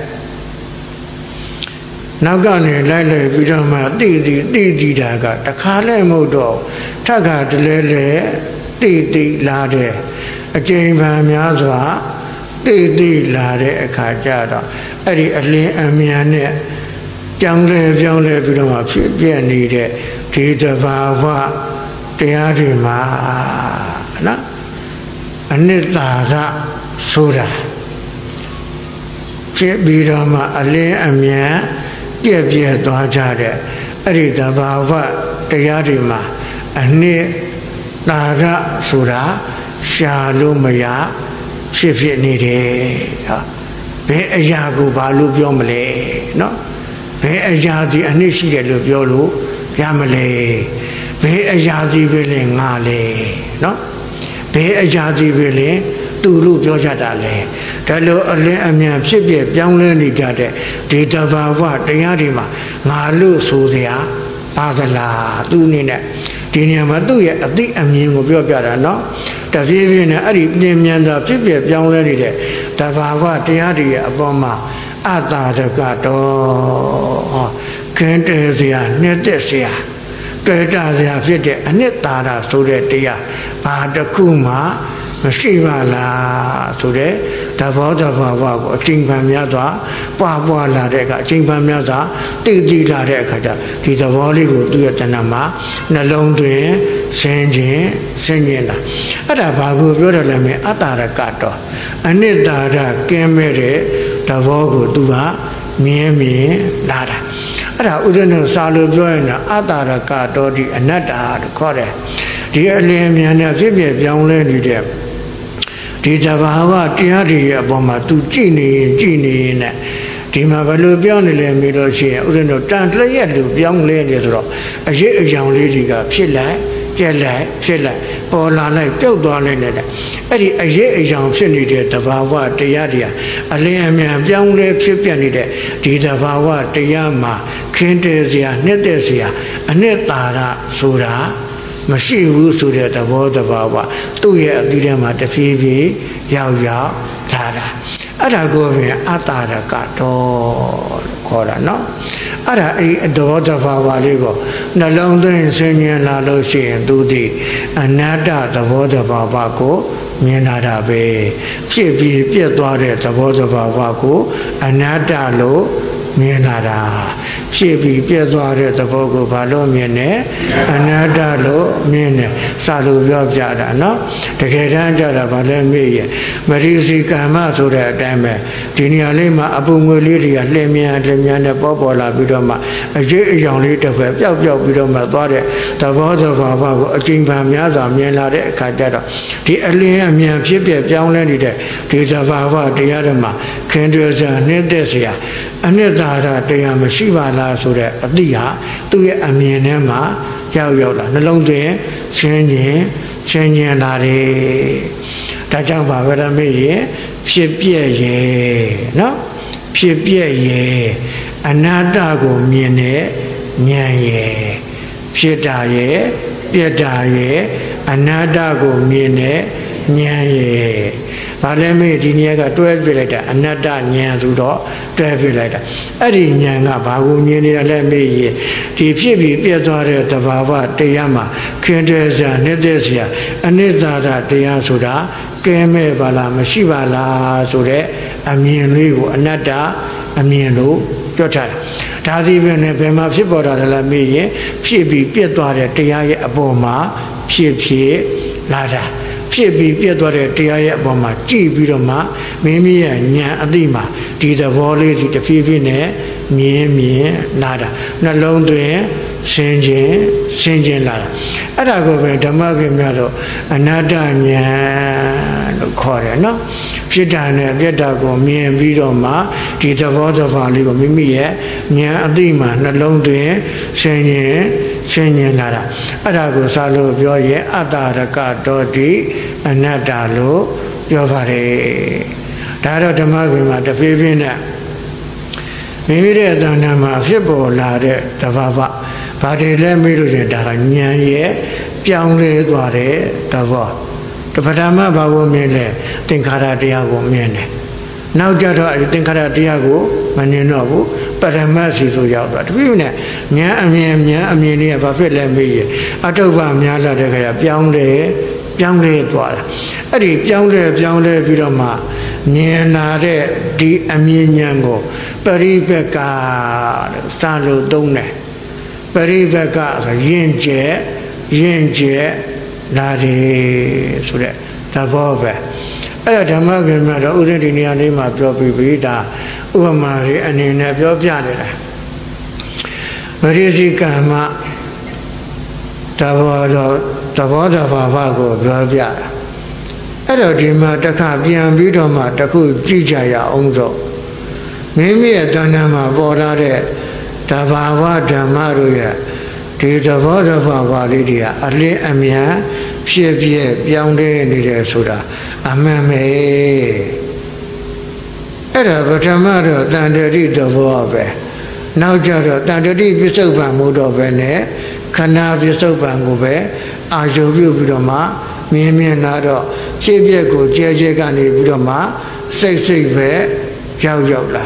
နောက်ကနေလိုက်လိုက်ပြီးတော့မှတိတိတိတိတာကတခါလဲမဟုတ်တော့ထက်ခါတလဲလဲတိတိလာတဲ့အကျဉ်းပန်များစွာတိတိလာတဲ့အခါကျတော့အဲ့ဒီအလင်းအမြန်နဲ့ကြောင်းလဲကြောင်းလဲပြီးတော့မှဖြစ်ပြနေတဲ့ဒီတဘာဝတရားတွေမှာနော်အနိတ္တာရဆိုတာဖြစ်ပြီးတော့မှအလင်းအမြန်ပြည့်ပြည့်သွားကြတဲ့အဲ့ဒီတဘာဝတရားတွေမှာအနိတ္တာရဆိုတာရှာလို့မရဖြစ်ဖြစ်နေတယ်ဟာဘယ်အရာကိုဘာလို့ပြောမလဲနော်ဘယ်အရာဒီအနစ်ရှိတယ်လို့ပြောလို့ရမလဲဘယ်အရာဒီပဲလဲငါလဲနော်ဘယ်အရာဒီပဲလဲသူလို့ပြောကြတာလဲဒါလို့အလင်းအမြန်ဖြစ်ပြပြောင်းလဲနေကြတဲ့ဒီတဘာဝတရားတွေမှာငါလို့ဆိုစရာပါသလားသူအနေနဲ့ဒီနေရာမှာသူ့ရဲ့အသိအမြင်ကိုပြောပြတာနော်တဖြည်းဖြည်းနဲ့အဲ့ဒီပြင်မြန်တာဖြစ်ပြပြောင်းလဲနေတဲ့တဘာဝတရားတွေရဲ့အပေါ်မှာအတ္တတကတော်ခင်းတဲစရာနှစ်သက်စရာတွေ့တာစရာဖြစ်တဲ့အနှစ်သာရဆိုတဲ့တရားဘာတစ်ခုမှမရှိပါလားဆိုတဲ့သဘောတဘာဝကိုအချိန်ပန်များစွာပွားပွားလာတဲ့အခါအချိန်ပန်များစွာတည်တည်လာတဲ့အခါကျဒီသဘောလေးကိုသူ့ရဲ့တဏ္ဍာမှာနှလုံးသွင်းဆင်းခြင်းဆင်းခြင်းတာအဲ့ဒါဘာကိုပြောတယ်လဲမင်းအတ္တရကတော်အနိတ္တာရကင်းမဲ့တဲ့သဘောကိုသူကမြင်မြင်လာတာအဲ့ဒါဥဒ္ဒနစာလို့ပြောရင်အတ္တရကတော်ဒီအနတ္တာလို့ခေါ်တယ်ဒီအလင်းမြန်နဲ့ဖြစ်ပြပြောင်းလဲနေတဲ့ဒီတဘာဝတရားတွေရဲ့အပေါ်မှာသူကြည်နေရင်ကြည်နေရင်နဲ့ဒီမှာဘယ်လိုပြောင်းနေလဲမေးလို့ရှိရင်ဥဒ္ဒနတန်လျက်လူပြောင်းလဲနေဆိုတော့အရေးအယောင်လေးတွေကဖြစ်လိုက်ပြက်လိုက်ဖြစ်လိုက်ပေါ်လာလိုက်ပြုတ်သွားလိုက်နေတဲ့အဲ့ဒီအရေးအယောင်ဖြစ်နေတဲ့တဘာဝတရားတွေအလင်းအမြန်ပြောင်းလဲဖြစ်ပြနေတဲ့ဒီတဘာဝတရားမှာခင်းတဲစရာနှစ်သက်စရာအနှစ်သာရဆိုတာမရှိဘူးဆိုတဲ့သဘောတဘာဝသူ့ရဲ့အသီးထဲမှာတဖြည်းဖြည်းရောက်ရောက်လာတာအဲ့ဒါကိုပြင်အတ္တရကတော်ခေါ်တာနော်အဲ့ဒါအဲ့ဒီသဘောတဘာဝလေးကိုနှလုံးသွင်းစဉ်းကျင်လာလို့ရှိရင်သူဒီအနတ္တသဘောတဘာဝကိုမြင်လာတာပဲဖြစ်ပြီးပြတ်သွားတဲ့သဘောတဘာဝကိုအနတ္တလို့မြင်လာတာဖြစ်ပြီးပြတ်သွားတဲ့သဘောကိုဘာလို့မြင်လဲအနတ္တလို့မြင်တယ်စာလို့ပြောပြတာနော်တကယ်တမ်းကျတော့ဘာလဲမေ့ရမရိစီကမ္မဆိုတဲ့အတိုင်းပဲဒီနေရာလေးမှာအပူငွေလေးတွေကလှည့်မြန်လှည့်မြန်နဲ့ပေါ်ပေါ်လာပြီးတော့မှအရေးအယောင်လေးတစ်ခွဲပျောက်ပျောက်ပြီးတော့မှသွားတဲ့သဘောသဘာဝကိုအကျဉ်းပန်များစွာမြင်လာတဲ့အခါကျတော့ဒီအလင်းအမြန်ဖြစ်ပြပြောင်းလဲနေတဲ့ဒီသဘာဝတရားတွေမှာခင်တွယ်စရာနှိမ့်သက်စရာအနှစ်သာရတရားမရှိပါလားဆိုတဲ့အသိဟာသူ့ရဲ့အမြင်ထဲမှာရောက်ရောက်လာနှလုံးသွင်းချင်းချင်းချင်းချင်းလာတယ်ဒါကြောင့်ပါဗရမေရေဖြစ်ပြည့်ရဲ့နော်ဖြစ်ပြည့်ရဲ့အနာတ္တကိုမြင်တဲ့ဉာဏ်ရဲ့ဖြစ်တာရဲ့ပြတ်တာရဲ့အနာတ္တကိုမြင်တဲ့ဉာဏ်ရဲ့ဘာလဲမေးဒီနေရာကတွဲပြလိုက်တာအနတ္တဉာဏ်ဆိုတော့တွဲပြလိုက်တာအဲ့ဒီဉာဏ်ကဘာကိုမြင်နေတာလဲမေးရင်ဒီဖြစ်ပြီးပြတ်သွားတဲ့သဘာဝတရားမှာခင်တဲ့စရာနှစ်သက်စရာအနိတ္တတရားဆိုတာကဲမဲ့ပါလားမရှိပါလားဆိုတဲ့အမြင်လေးကိုအနတ္တအမြင်လို့ပြောထားတာဒါစီပဲနဲ့ဘယ်မှာဖြစ်ပေါ်တာလဲမေးရင်ဖြစ်ပြီးပြတ်သွားတဲ့တရားရဲ့အပေါ်မှာဖြစ်ဖြစ်လာတာဖြစ်ပြီးပြတ်သွားတဲ့တရားရဲ့အပေါ်မှာကြည်ပြီးတော့မှမိမိရဲ့ဉာဏ်အသိမှာဒီသဘောလေးဒီတဖြည်းဖြည်းနဲ့မြင်မြင်လာတာနှလုံးသွင်းရှင်းခြင်းရှင်းခြင်းလာတာအဲ့ဒါကိုပဲဓမ္မပင်များတော့အနတ္တဉာဏ်လို့ခေါ်တယ်နော်ဖြစ်တာနဲ့ပြတ်တာကိုမြင်ပြီးတော့မှဒီသဘောသဘာဝလေးကိုမိမိရဲ့ဉာဏ်အသိမှာနှလုံးသွင်းရှင်းခြင်းရှင်းဉာဏ်လာတာအဲ့ဒါကိုစာလို့ပြောရင်အတ္တရကတော်တိအနတ္တလို့ပြောပါတယ်ဒါတော့ဓမ္မပင်မှာတဖြည်းဖြည်းနဲ့မိမိရဲ့တဏ္ဍာမှာဖြစ်ပေါ်လာတဲ့တဘာဝဘာတွေလဲမေးလို့ရင်ဒါကဉာဏ်ရဲ့ပြောင်းလဲသွားတဲ့သဘောတပဓမ္မဘာကိုမြင်လဲသင်္ခါရတရားကိုမြင်တယ်နောက်ကြတော့သင်္ခါရတရားကိုမမြင်တော့ဘူးပရမတ်စီဆိုရောက်သွားတဖြည်းဖြည်းနဲ့ဉာဏ်အမြင်ဉာဏ်အမြင်လေးကဘာဖြစ်လဲမေးရင်အတုပများလာတဲ့ခါကျပြောင်းလဲပြောင်းလဲသွားတာအဲ့ဒီပြောင်းလဲပြောင်းလဲပြီးတော့မှမြင်လာတဲ့ဒီအမြင်ဉာဏ်ကိုပရိပက္ခလို့စာလို့သုံးတယ်ပရိပက္ခဆိုယဉ်ကျေးယဉ်ကျေးလာတယ်ဆိုတဲ့သဘောပဲအဲ့ဒါဓမ္မကင်မြတ်တော့ဥဒိဒီနေရာလေးမှာပြောပြီးပြီဒါဥပမာလေးအနေနဲ့ပြောပြနေတာမရိစီကမ္မတဘောတော့သဘောတဘာဝကိုပြောပြတာအဲ့တော့ဒီမှာတစ်ခါပြန်ပြီးတော့မှတစ်ခုကြည့်ကြရအောင်ဆိုမိမိရဲ့တဏ္ဍာမှာပေါ်လာတဲ့တဘာဝဓမ္မတို့ရဲ့ဒီသဘောတဘာဝလေးတွေကအလင်းအမြန်ဖြစ်ဖြစ်ပြောင်းလဲနေတယ်ဆိုတာအမှန်ပဲအဲ့ဒါပထမတော့တန်တတိသဘောပဲနောက်ကြတော့တန်တတိပစ္စုပန်မှုတော့ပဲနဲ့ခဏပစ္စုပန်ကိုပဲအာယုပြုပြီးတော့မှမြင်မြင်လာတော့ဖြစ်ဖြစ်ကိုကြဲကြဲကနေပြီးတော့မှစိတ်စိတ်ပဲရောက်ရောက်လာ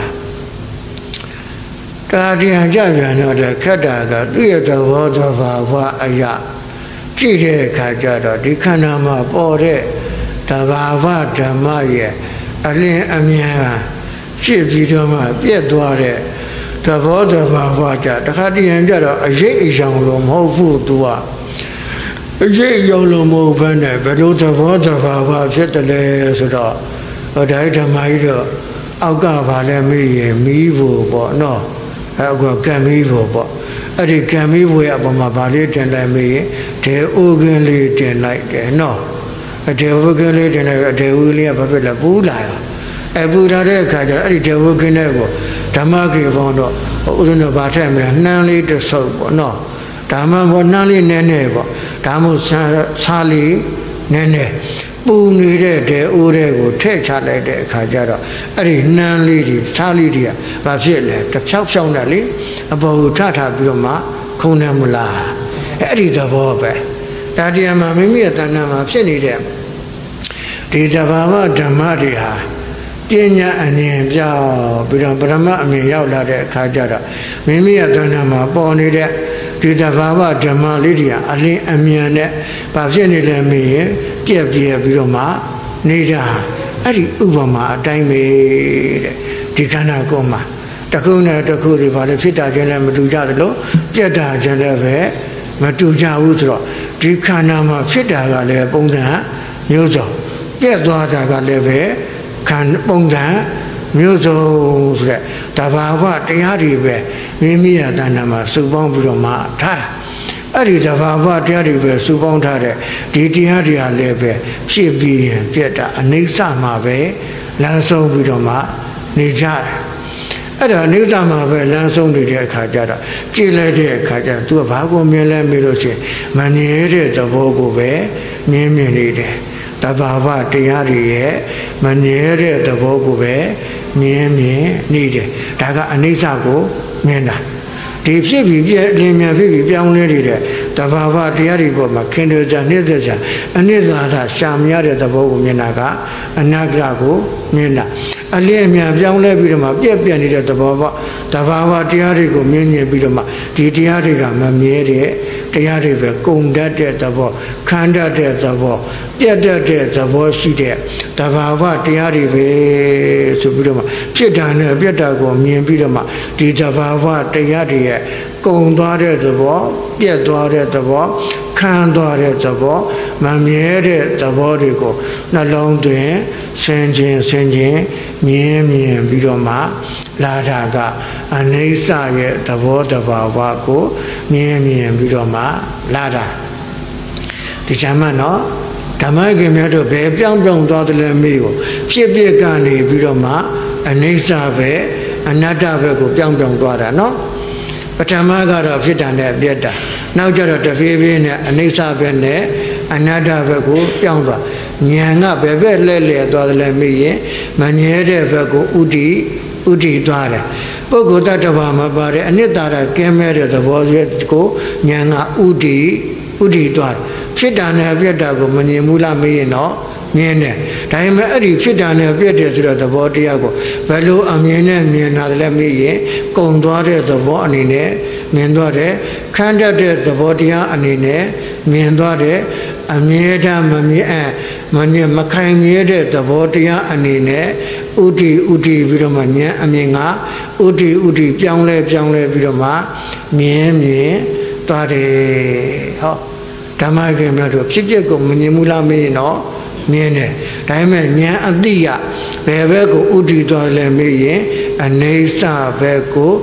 တာတရားကြပြန်တော့တဲ့ခက်တာကသူ့ရဲ့သဘောသဘာဝအရာကြည့်တဲ့အခါကျတော့ဒီခန္ဓာမှာပေါ်တဲ့သဘာဝဓမ္မရဲ့အလင်းအမြန်ဖြစ်ပြီးတော့မှပြည့်သွားတဲ့သဘောသဘာဝကြတခါတည်းရင်ကြတော့အရေးအယောင်လို့မဟုတ်ဘူးသူကအရေးအယောင်လို့မဟုတ်ဘဲနဲ့ဘယ်လိုသဘောသဘာဝဖြစ်တယ်လဲဆိုတော့ဟောဒါဓမ္မကြီးတော့အောက်ကဘာလဲမေးရင်မီးဖို့ပေါ့နော်အဲအခုကံမီးဖို့ပေါ့အဲ့ဒီကံမီးဖို့ရဲ့အပေါ်မှာဗာလေးတင်လိုက်မေးရင်ဒေဥကင်းလေးတင်လိုက်တယ်နော်အဒေဥကင်းလေးတင်လိုက်အဒေဥလေးကဘာဖြစ်လဲပူးလာရောအဲပူလာတဲ့အခါကျတော့အဲ့ဒီဒေဥကင်းလေးကိုဓမ္မကေဘောတော့ဥဒ္ဒနာဘာထက်မလဲနှမ်းလေးတစ်ဆုပ်ပေါ့နော်ဓမ္မဘောနှမ်းလေးနည်းနည်းပေါ့ဒါမှမဟုတ်ဆားလေးနည်းနည်းပူနေတဲ့ဒေဥတွေကိုထည့်ချလိုက်တဲ့အခါကျတော့အဲ့ဒီနှမ်းလေးတွေဆားလေးတွေကဘာဖြစ်လဲတစ်ဖြောက်ဖြောက်နဲ့လေအပေါ်ကိုထထပြီးတော့မှခုံနေမလားအဲ့ဒီသဘောပဲဒါတရားမှာမိမိရဲ့တဏ္ဍာမှာဖြစ်နေတဲ့ဒီတဘာဝဓမ္မတွေဟာပညာအမြင်ပြောင်းပြီးတော့ပရမအမြင်ရောက်လာတဲ့အခါကျတော့မိမိရဲ့တဏ္ဍာမှာပေါ်နေတဲ့ဒီတဘာဝဓမ္မလေးတွေကအလင်းအမြင်နဲ့ဘာဖြစ်နေလဲမင်းရင်ပြက်ပြက်ပြီးတော့မှနေတာအဲ့ဒီဥပမာအတိုင်းပဲတဲ့ဒီခန္ဓာကိုယ်မှာတစ်ခုနဲ့တစ်ခုတွေဘာလဲဖြစ်တာချင်းလည်းမတူကြတယ်လို့ပြက်တာချင်းလည်းပဲမတူကြဘူးဆိုတော့ဒီခန္ဓာမှာဖြစ်တာကလည်းပုံစံမျိုးစုံပြက်သွားတာကလည်းပဲခံပုံစံမျိုးစုံဆိုတဲ့တဘာဝတရားတွေပဲမိမိရဲ့တဏ္ဍာမှာစုပေါင်းပြီးတော့မှထားတာအဲ့ဒီတဘာဝတရားတွေပဲစုပေါင်းထားတဲ့ဒီတရားတွေကလည်းပဲဖြစ်ပြီးရင်ပြက်တာအနိစ္စမှာပဲလမ်းဆုံးပြီးတော့မှနေကြတယ်အဲ့ဒါအနိစ္စမှာပဲလမ်းဆုံးနေတဲ့အခါကျတော့ကြည်လိုက်တဲ့အခါကျတော့သူကဘာကိုမြင်လဲမေးလို့ရှိရင်မမြင်တဲ့သဘောကိုပဲမြင်မြင်နေတယ်တဘာဝတရားတွေရဲ့မမြင်တဲ့သဘောကိုပဲမြင်မြင်နေတယ်ဒါကအနိစ္စကိုမြင်တာဒီဖြစ်ပြီးပြည့်လင်းမြန်ဖြစ်ပြီးပြောင်းလဲနေတဲ့တဘာဝတရားတွေပေါ်မှာခင်တော်ကြနှိမ့်သက်ကြအနိစ္စသာရှာမရတဲ့သဘောကိုမြင်တာကအနာဂတ်ကိုမြင်တာအလင်းအမြန်ပြောင်းလဲပြီးတော့မှပြည့်ပြည့်နေတဲ့သဘောပေါ့တဘာဝတရားတွေကိုမြင်မြင်ပြီးတော့မှဒီတရားတွေကမမြဲတဲ့တရားတွေပဲကုံတတ်တဲ့သဘောခံတတ်တဲ့သဘောပြတ်တတ်တဲ့သဘောရှိတဲ့တဘာဝတရားတွေပဲဆိုပြီးတော့မှဖြစ်တာနဲ့ပြတ်တာကိုမြင်ပြီးတော့မှဒီတဘာဝတရားတွေရဲ့ကုံသွားတဲ့သဘောပြတ်သွားတဲ့သဘောခံသွားတဲ့သဘောမမြဲတဲ့သဘောတွေကိုနှလုံးသွင်းဆင်ခြင်ဆင်ခြင်မြင်မြင်ပြီးတော့မှလာတာကအနိစ္စရဲ့သဘောတဘာဝကိုမြင်မြင်ပြီးတော့မှလာတာဒီချမ်းမနော်ဓမ္မကေမြတ်တို့ဘယ်ပြောင်းပြောင်းသွားတယ်လဲမေးကိုဖြစ်ဖြစ်ကနေပြီးတော့မှအနိစ္စပဲအနတ္တပဲကိုပြောင်းပြောင်းသွားတာနော်ပထမကတော့ဖြစ်တာနဲ့ပြတ်တာနောက်ကျတော့တဖြည်းဖြည်းနဲ့အနိစ္စပဲနဲ့အနတ္တပဲကိုပြောင်းသွားဉာဏ်ကဘယ်ဘက်လဲလဲသွားတယ်လဲမေးရင်မငြဲတဲ့ဘက်ကိုဥတည်ဥတည်သွားတယ်ပုဂ္ဂိုလ်တ attva မှာပါတဲ့အနိတ္တရကင်းမဲ့တဲ့သဘောကိုဉာဏ်ကဥတည်ဥတည်သွားဖြစ်တာနဲ့ပြတ်တာကိုမမြင်ဘူးလားမေးရင်တော့မြင်တယ်ဒါပေမဲ့အဲ့ဒီဖြစ်တာနဲ့ပြတ်တယ်ဆိုတဲ့သဘောတရားကိုဘယ်လိုအမြင်နဲ့မြင်တာလဲမေးရင်ကုံသွားတဲ့သဘောအနေနဲ့မြင်သွားတယ်ခံတတ်တဲ့သဘောတရားအနေနဲ့မြင်သွားတယ်အမြဲတမ်းမမြင်အ manya makai miede the bodia anine uti uti vidoma mien aminga uti uti piangle piangle vidoma mien mien tare ho damage mado phit ko manyimula me no mien ne daime nyan atiya bebe ko uti twa le me yin anesa be ko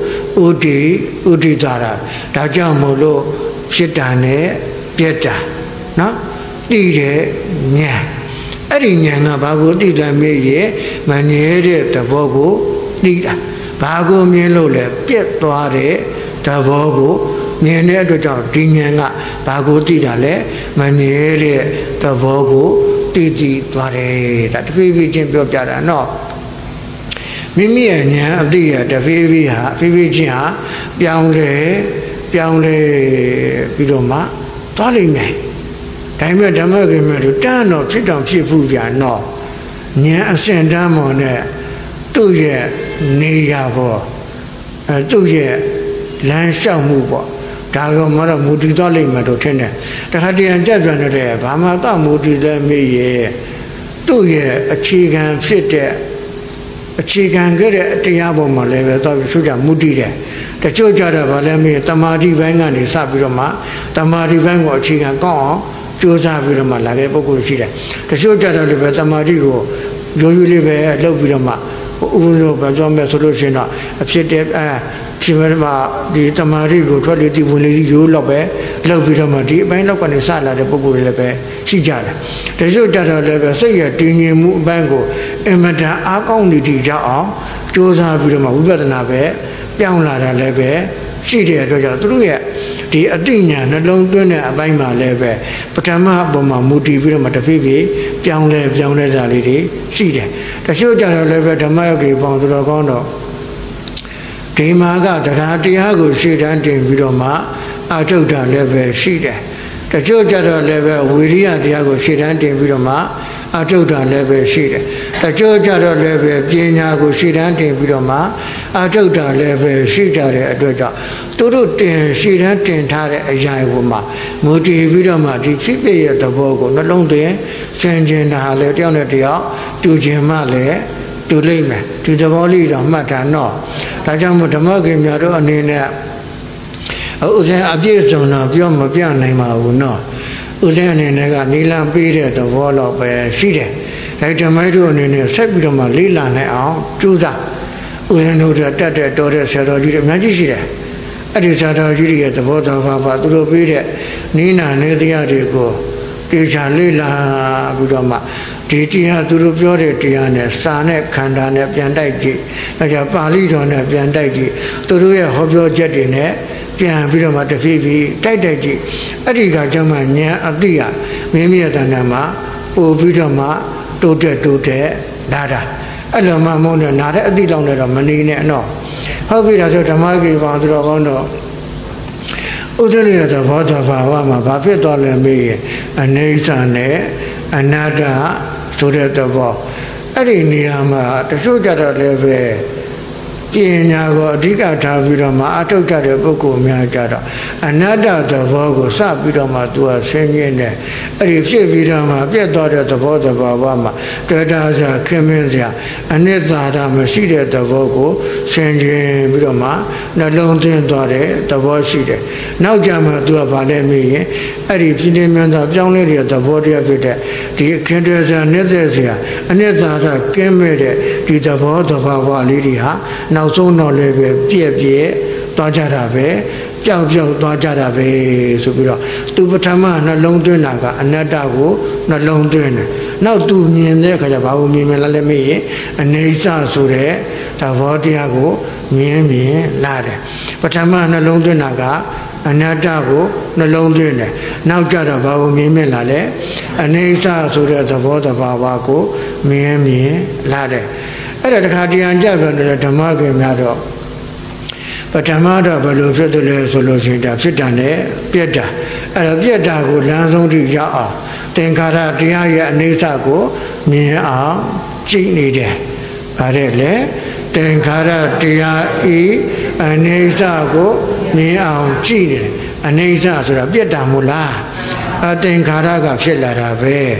uti uti tara da jaw mo lo phit ta ne piet ta no ti de nyan ari nyan ga ba ko ti la me yin ma nye de tabo ko ti da ba ko mien lo le piet twa de tabo ko mien de atwa jaw di nyan ga ba ko ti da le ma nye de tabo ko ti ti twa de da tpi pi chin pyo pya da noမိမိရဲ့ဉာဏ်အသိရတဖြည်းဖြည်းဟာဖြည်းဖြည်းချင်းဟာပြောင်းလဲပြောင်းလဲပြီးတော့မှသွားလိမ့်မယ်ဒါပေမဲ့ဓမ္မဂိမတို့တန်းတော့ဖြစ်တော်ဖြစ်ဘူးကြာတော့ဉာဏ်အစဉ်တန်းမော်နဲ့သူ့ရဲ့နေရာပေါ့အဲသူ့ရဲ့လမ်းလျှောက်မှုပေါ့ဒါကမှတော့မူတည်သွားလိမ့်မယ်တို့ထင်တယ်တခါတည်းကြက်ပြန်တဲ့ဘာမှတော့မူတည်တဲ့မိရဲ့သူ့ရဲ့အခြေခံဖြစ်တဲ့အခြေခံခဲ့တဲ့အတရားပေါ်မှာလည်းပဲတော့သူကမူတည်တယ်တချို့ကြတော့ဗာလဲမေးတမာတိပိုင်းကနေစပြီးတော့မှတမာတိပိုင်းကိုအခြေခံကောင်းအောင်ကြိုးစားပြီးတော့မှလာခဲ့ပုဂ္ဂိုလ်ရှိတယ်တချို့ကြတော့လည်းပဲတမာတိကိုရိုးရိုးလေးပဲလုပ်ပြီးတော့မှဥပ္ပဇောဘာကြောင့်လဲဆိုလို့ရှိရင်တော့အဖြစ်တဲ့အဲဒီမှာဒီတမာတိကိုထွက်လေဒီဝင်လေဒီရိုးလောက်ပဲလုပ်ပြီးတော့မှဒီအပိုင်းလောက်ကနေစလာတဲ့ပုဂ္ဂိုလ်တွေလည်းပဲရှိကြတယ်တချို့ကြတော့လည်းပဲစိတ်ရတည်ငြိမ်မှုအပိုင်းကိုအင်မတန်အားကောင်းနေတိကြအောင်ကြိုးစားပြီးတော့မှဝိပဿနာပဲပြောင်းလာတာလည်းပဲရှိတဲ့အတွက်ကြောင့်သူတို့ရဲ့ဒီအတိညာနှလုံးသွင်းတဲ့အပိုင်းမှာလည်းပဲပထမအပေါ်မှာမူတည်ပြီးတော့မှတဖြည်းဖြည်းပြောင်းလဲပြောင်းလဲတာလေးတွေရှိတယ်တချို့ကြတော့လည်းပဲဓမ္မယောဂီပေါင်းသူတော်ကောင်းတော့ဒီမှာကတရားတရားကိုရှေ့တန်းတင်ပြီးတော့မှအထုတ်တာလည်းပဲရှိတယ်တချို့ကြတော့လည်းပဲဝိရိယတရားကိုရှေ့တန်းတင်ပြီးတော့မှအထုတ်တာလည်းပဲရှိတယ်တချို့ကြတော့လည်းပဲပညာကိုရှေ့တန်းတင်ပြီးတော့မှအထုတ်တာလည်းပဲရှိကြတဲ့အတွက်ကြောင့်သူတို့တင်ရှေ့တန်းတင်ထားတဲ့အရာကိုမှမူတည်ပြီးတော့မှဒီဖြစ်ဖြစ်ရဲ့သဘောကိုနှလုံးသွင်းစင်ကြင်တာလည်းတယောက်နဲ့တယောက်တူခြင်းမှလည်းတူလိမ့်မယ်ဒီသဘောလေးတော့မှတ်တာနော်ဒါကြောင့်မို့ဓမ္မဂိများတို့အနေနဲ့ဥစဉ်အပြည့်စုံတော့ပြောမပြနိုင်ပါဘူးနော်ဥစဉ်အနေနဲ့ကနီလံပေးတဲ့သဘောတော့ပဲရှိတယ်ဒါဓမ္မတို့အနေနဲ့ဆက်ပြီးတော့မှလေးလာနိုင်အောင်ကြိုးစားဥစဉ်တို့တက်တဲ့တော်တဲ့ဆရာတော်ကြီးတွေအများကြီးရှိတယ်အဲ့ဒီဆရာတော်ကြီးတွေရဲ့သဘောတော်ပါပါသူတို့ပေးတဲ့နိနာနေတရားတွေကိုကြေချာလေးလာပြီးတော့မှဒီတရားသူတို့ပြောတဲ့တရားနဲ့စာနဲ့ခန္ဓာနဲ့ပြန်တိုက်ကြည့်ဒါကြောင့်ပါဠိတော်နဲ့ပြန်တိုက်ကြည့်သူတို့ရဲ့ဟောပြောချက်တွေနဲ့ပြန်ပြီးတော့မှတဖြည်းဖြည်းတိုက်တိုက်ကြည့်အဲ့ဒီကကျမှဉာဏ်အတိယမိမိရဲ့တဏ္ဍာမှာပို့ပြီးတော့မှတိုးတက်တိုးတက်လာတာအဲ့လိုမှမဟုတ်နဲ့နာတဲ့အတိလောက်နဲ့တော့မနေနဲ့နော်ဟုတ်ပြီဒါဆိုဓမ္မကြီးပေါင်းသူတော်ကောင်းတော့ဥဒရိယသဘောသဘာဝမှာဘာဖြစ်သွားလဲမေးရင်အနေဆာနဲ့အနတ္တဆိုတဲ့သဘောအဲ့ဒီနေရာမှာတချို့ကြတော့လည်းပဲပညာကိုအဓိကထားပြီးတော့မှအထုတ်ကြတဲ့ပုဂ္ဂိုလ်များကြတော့အနတ္တသဘောကိုစပြီးတော့မှသူကဆင်းရဲတယ်အဲ့ဒီဖြစ်ပြီးတော့မှပြတ်သွားတဲ့သဘောသဘာဝမှာတွေ့တာစရာခင်မင်းစရာအနိတ္တတာမရှိတဲ့သဘောကိုဆင်ခြင်ပြီးတော့မှနှလုံးသွင်းသွားတဲ့သဘောရှိတယ်နောက်ကြမှာသူကဗာလဲမေးရင်အဲ့ဒီပြင်းပြင်းမြန်သာပြောင်းလဲတဲ့သဘောတရားဖြစ်တဲ့ဒီခင်တဲ့စရာနှိမ့်တဲ့စရာအနိတ္တတာကင်းမဲ့တဲ့ဒီသဘောသဘာဝလေးတွေဟာနောက်ဆုံးတော့လည်းပဲပြည့်ပြည့်သွားကြတာပဲပျောက်ပျောက်သွားကြတာပဲဆိုပြီးတော့သူပထမနှလုံးသွင်းတာကအနတ္တကိုနှလုံးသွင်းတယ်နောက်သူမြင်တဲ့အခါကျဘာလို့မြင်မလဲလဲမေးရင်အနေဆဆိုတဲ့သဘောတရားကိုမြင်မြင်လာတယ်ပထမနှလုံးသွင်းတာကအနတ္တကိုနှလုံးသွင်းတယ်နောက်ကြတော့ဘာလို့မြင်မြင်လာလဲအနေဆဆိုတဲ့သဘောတဘာဝကိုမြင်မြင်လာတယ်အဲ့ဒါတခါတရားကြပြောနေတဲ့ဓမ္မကင်များတော့ပထမတော့ဘယ်လိုဖြစ်တယ်လဲဆိုလို့ရှိရင်ဒါဖြစ်တာနဲ့ပြက်တာအဲ့တော့ပြက်တာကိုလမ်းဆုံးထိရောက်အောင်သင်္ခါရတရားရဲ့အနေဆကိုမြင်အောင်ကြည့်နေတယ်ဗါတဲ့လေသင်္ခါရတရားဤအနေဆကိုမြင်အောင်ကြည့်နေတယ်အနေဆဆိုတာပြက်တာမို့လားအသင်္ခါရကဖြစ်လာတာပဲ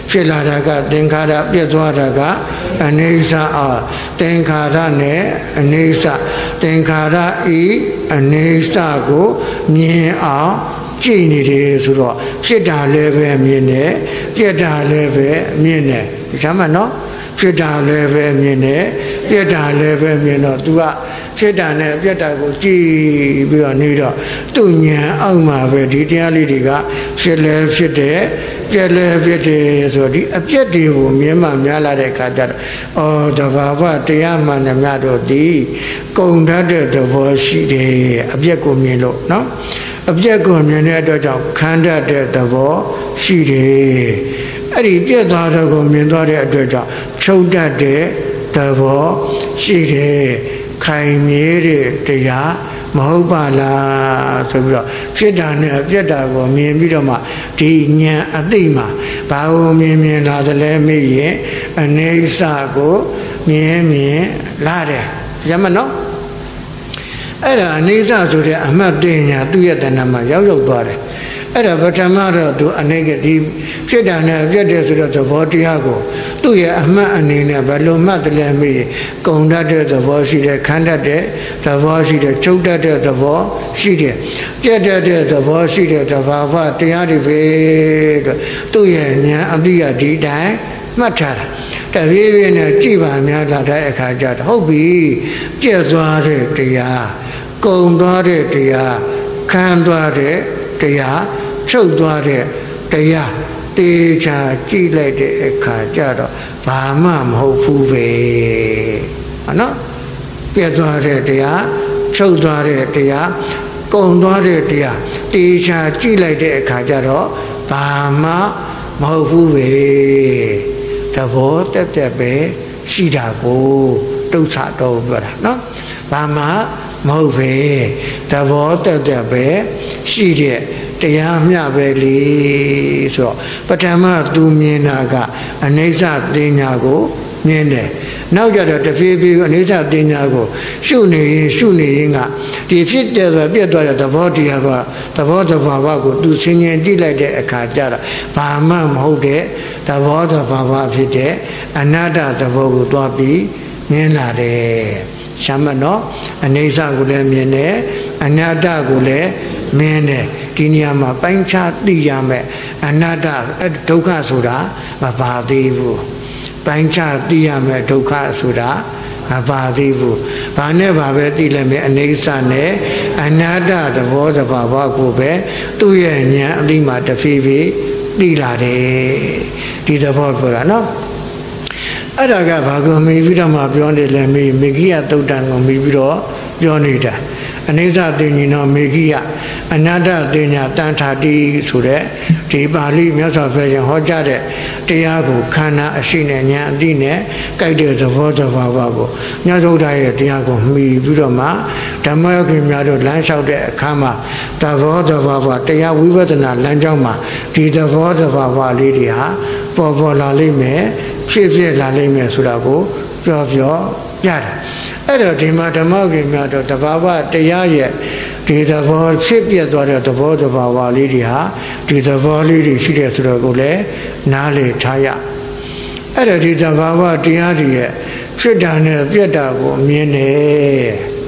ဖြစ်လာတာကသင်္ခါရပြည့်သွားတာကအနေဆာအာသင်္ခါရနဲ့အနေဆာသင်္ခါရဤအနေဆာကိုမြင်အောင်ကြည့်နေတယ်ဆိုတော့ဖြစ်တာလည်းပဲမြင်တယ်ပြည့်တာလည်းပဲမြင်တယ်ဒီချမ်းမနော်ဖြစ်တာလည်းပဲမြင်တယ်ပြည့်တာလည်းပဲမြင်တော့ तू ကဖြစ်တာနဲ့ပြည့်တာကိုကြည့်ပြီးတော့နေတော့သူ့ဉာဏ်အောက်မှာပဲဒီတရားလေးတွေကဖြစ်လဲဖြစ်တယ်ပြည့်လဲပြည့်တယ်ဆိုတော့ဒီအပြည့်တွေကိုမြင်မှများလာတဲ့အခါကျတော့အော်တဘာဝတရားမှန်သမျှတို့ဒီကုံတတ်တဲ့သဘောရှိတယ်အပြည့်ကိုမြင်လို့နော်အပြည့်ကိုမြင်တဲ့အတွက်ကြောင့်ခံတတ်တဲ့သဘောရှိတယ်အဲ့ဒီပြည့်သွားတဲ့ကိုမြင်သွားတဲ့အတွက်ကြောင့်ချုပ်တတ်တဲ့သဘောရှိတယ်ခိုင်မြဲတဲ့တရားမဟုတ်ပါလားဆိုပြီးတော့ဖြစ်တာနဲ့အပြည့်တာကိုမြင်ပြီးတော့မှဒီဉာဏ်အသိမှာဘာကိုမြင်မြင်လာတယ်လဲမေးရင်အနေဆာကိုမြင်မြင်လာတယ်ရမနော်အဲ့ဒါအနေဆာဆိုတဲ့အမှတ်တင်ညာသူ့ရဲ့တဏ္ဍာမှာရောက်ရောက်သွားတယ်အဲ့ဒါပထမတော့သူအနေကဒီဖြစ်တာနဲ့ပြည့်တယ်ဆိုတော့သဘောတရားကိုသူ့ရဲ့အမှတ်အနေနဲ့ဘယ်လိုမှတ်တယ်လဲမေးကုံတတ်တဲ့သဘောရှိတယ်ခန္ဓာတဲ့သဘောရှိတယ်ချုပ်တတ်တဲ့သဘောရှိတယ်ပြည့်တတ်တဲ့သဘောရှိတဲ့သဘာဝတရားတွေပဲသူ့ရဲ့ဉာဏ်အတိအဒီတိုင်းမှတ်ထားတာတပြေးပြေးနဲ့ကြည်ပါများလာတဲ့အခါကျတော့ဟုတ်ပြီပြည့်သွားတဲ့တရားကုံသွားတဲ့တရားခံသွားတဲ့တရားချုပ်သွားတဲ့တရားတေချာကြည့်လိုက်တဲ့အခါကျတော့ဘာမှမဟုတ်ဘူးပဲဟုတ်နော်ပြတ်သွားတဲ့တရားချုပ်သွားတဲ့တရားကုန်သွားတဲ့တရားတေချာကြည့်လိုက်တဲ့အခါကျတော့ဘာမှမဟုတ်ဘူးပဲသဘောတက်တက်ပဲရှိတာကိုတုတ်ချတော့ပြောတာနော်ဘာမှမဟုတ်ပဲသဘောတက်တက်ပဲရှိတဲ့တရားမျှပဲလေဆိုတော့ပထမသူမြင်တာကအနိစ္စတင်ညာကိုမြင်တယ်နောက်ကြတော့တဖြည်းဖြည်းအနိစ္စတင်ညာကိုရှုနေရင်ရှုနေရင်ကဒီဖြစ်တယ်ဆိုပြတ်သွားတဲ့သဘောတရားကသဘောတဘာဝကိုသူဆင်ញင်ကြည့်လိုက်တဲ့အခါကျတော့ဘာမှမဟုတ်တဲ့သဘောတဘာဝဖြစ်တဲ့အနတ္တသဘောကိုတွားပြီးမြင်လာတယ်ရှာမနော်အနိစ္စကိုလည်းမြင်တယ်အနတ္တကိုလည်းမြင်တယ်ဒီနေရာမှာပိုင်းခြားသိရမယ်အနတ္တဒုက္ခဆိုတာမပါသေးဘူးပိုင်းခြားသိရမယ်ဒုက္ခဆိုတာမပါသေးဘူးဘာနဲ့ဘာပဲသိလိုက်မယ်အနေဆာနဲ့အနတ္တသဘောတဘာဝကိုပဲသူ့ရဲ့ဉာဏ်အသိမှတဖြည်းဖြည်းသိလာတယ်ဒီသဘောပြောတာနော်အဲ့ဒါကဘာကိုမိပြီးတော့မှပြောနေလဲမိမေဂိယသုတ်တံကိုမိပြီးတော့ပြောနေတာအနေဆာတင်ញနောမေဂိယအနတ္တတင်ညာတန်ထာတိဆိုတဲ့ဒီပါဠိမြတ်စွာဘုရားဟောကြားတဲ့တရားကိုခန္ဓာအရှိနဲ့ဉာဏ်အတိနဲ့ကြိုက်တဲ့သဘောတဘာဝကိုမြတ်စွာဘုရားရဲ့တရားကိုမှီပြီးတော့မှဓမ္မယောဂီများတို့လမ်းလျှောက်တဲ့အခါမှာသဘောတဘာဝတရားဝိပဿနာလမ်းကြောင်းမှာဒီသဘောတဘာဝလေးတွေဟာပေါ်ပေါ်လာလိမ့်မယ်ဖြစ်ဖြစ်လာလိမ့်မယ်ဆိုတာကိုပြောပြောပြတယ်အဲ့တော့ဒီမှာဓမ္မယောဂီများတို့တဘာဝတရားရဲ့ဒီသဘောဖြစ်ပြသွားတဲ့သဘောတဘာဝလေးတွေဟာဒီသဘောလေးတွေရှိတယ်ဆိုတော့ကိုလည်းနားလေထားရအဲ့ဒါဒီသဘာဝတရားတွေရဲ့ဖြစ်တာနဲ့ပြတ်တာကိုမြင်တယ်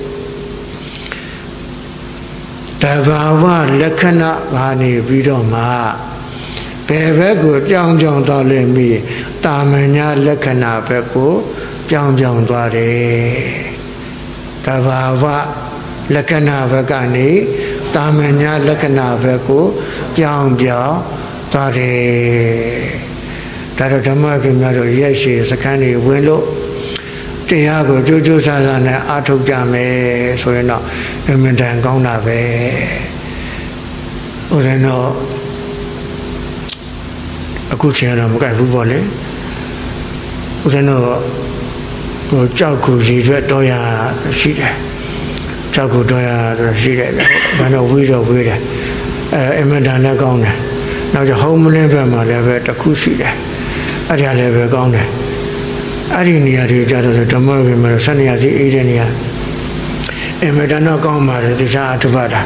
တဘာဝလက္ခဏာကနေပြီးတော့မှဘယ်ဘက်ကိုကြောင်းကြောင်းသွားလိမ့်မည်တာမညာလက္ခဏာဘက်ကိုကြောင်းကြောင်းသွားတယ်တဘာဝလက္ခဏာဘက်ကနေတာမညာလက္ခဏာဘက်ကိုပြောင်းပြောင်းသွားတယ်ဒါတော့ဓမ္မကများတို့ရက်ရှိစခန်းတွေဝင်လို့တရားကိုကြိုးကြိုးစားစားနဲ့အားထုတ်ကြမယ်ဆိုရင်တော့အမှန်တန်ကောင်းတာပဲဥရင်တော့အခုချိန်တော့မကြိုက်ဘူးပေါ့လေဥရင်တော့ဟိုကြောက်ခုစီအတွက်တော့ရရှိတယ်ကြောက်ကိုတော့ရတော့ရှိတယ်ဘာလို့ဝေးတော့ဝေးတယ်အဲအမှန်တန်လည်းကောင်းတယ်နောက်ကျဟုံးမလင်းဘက်မှာလည်းပဲတစ်ခုရှိတယ်အဲ့ဒါလည်းပဲကောင်းတယ်အဲ့ဒီနေရာတွေကြတော့ဓမ္မဝိမာရဆန္ဒရစီအေးတဲ့နေရာအမှန်တန်တော့ကောင်းပါတယ်တခြားအထပ်တာ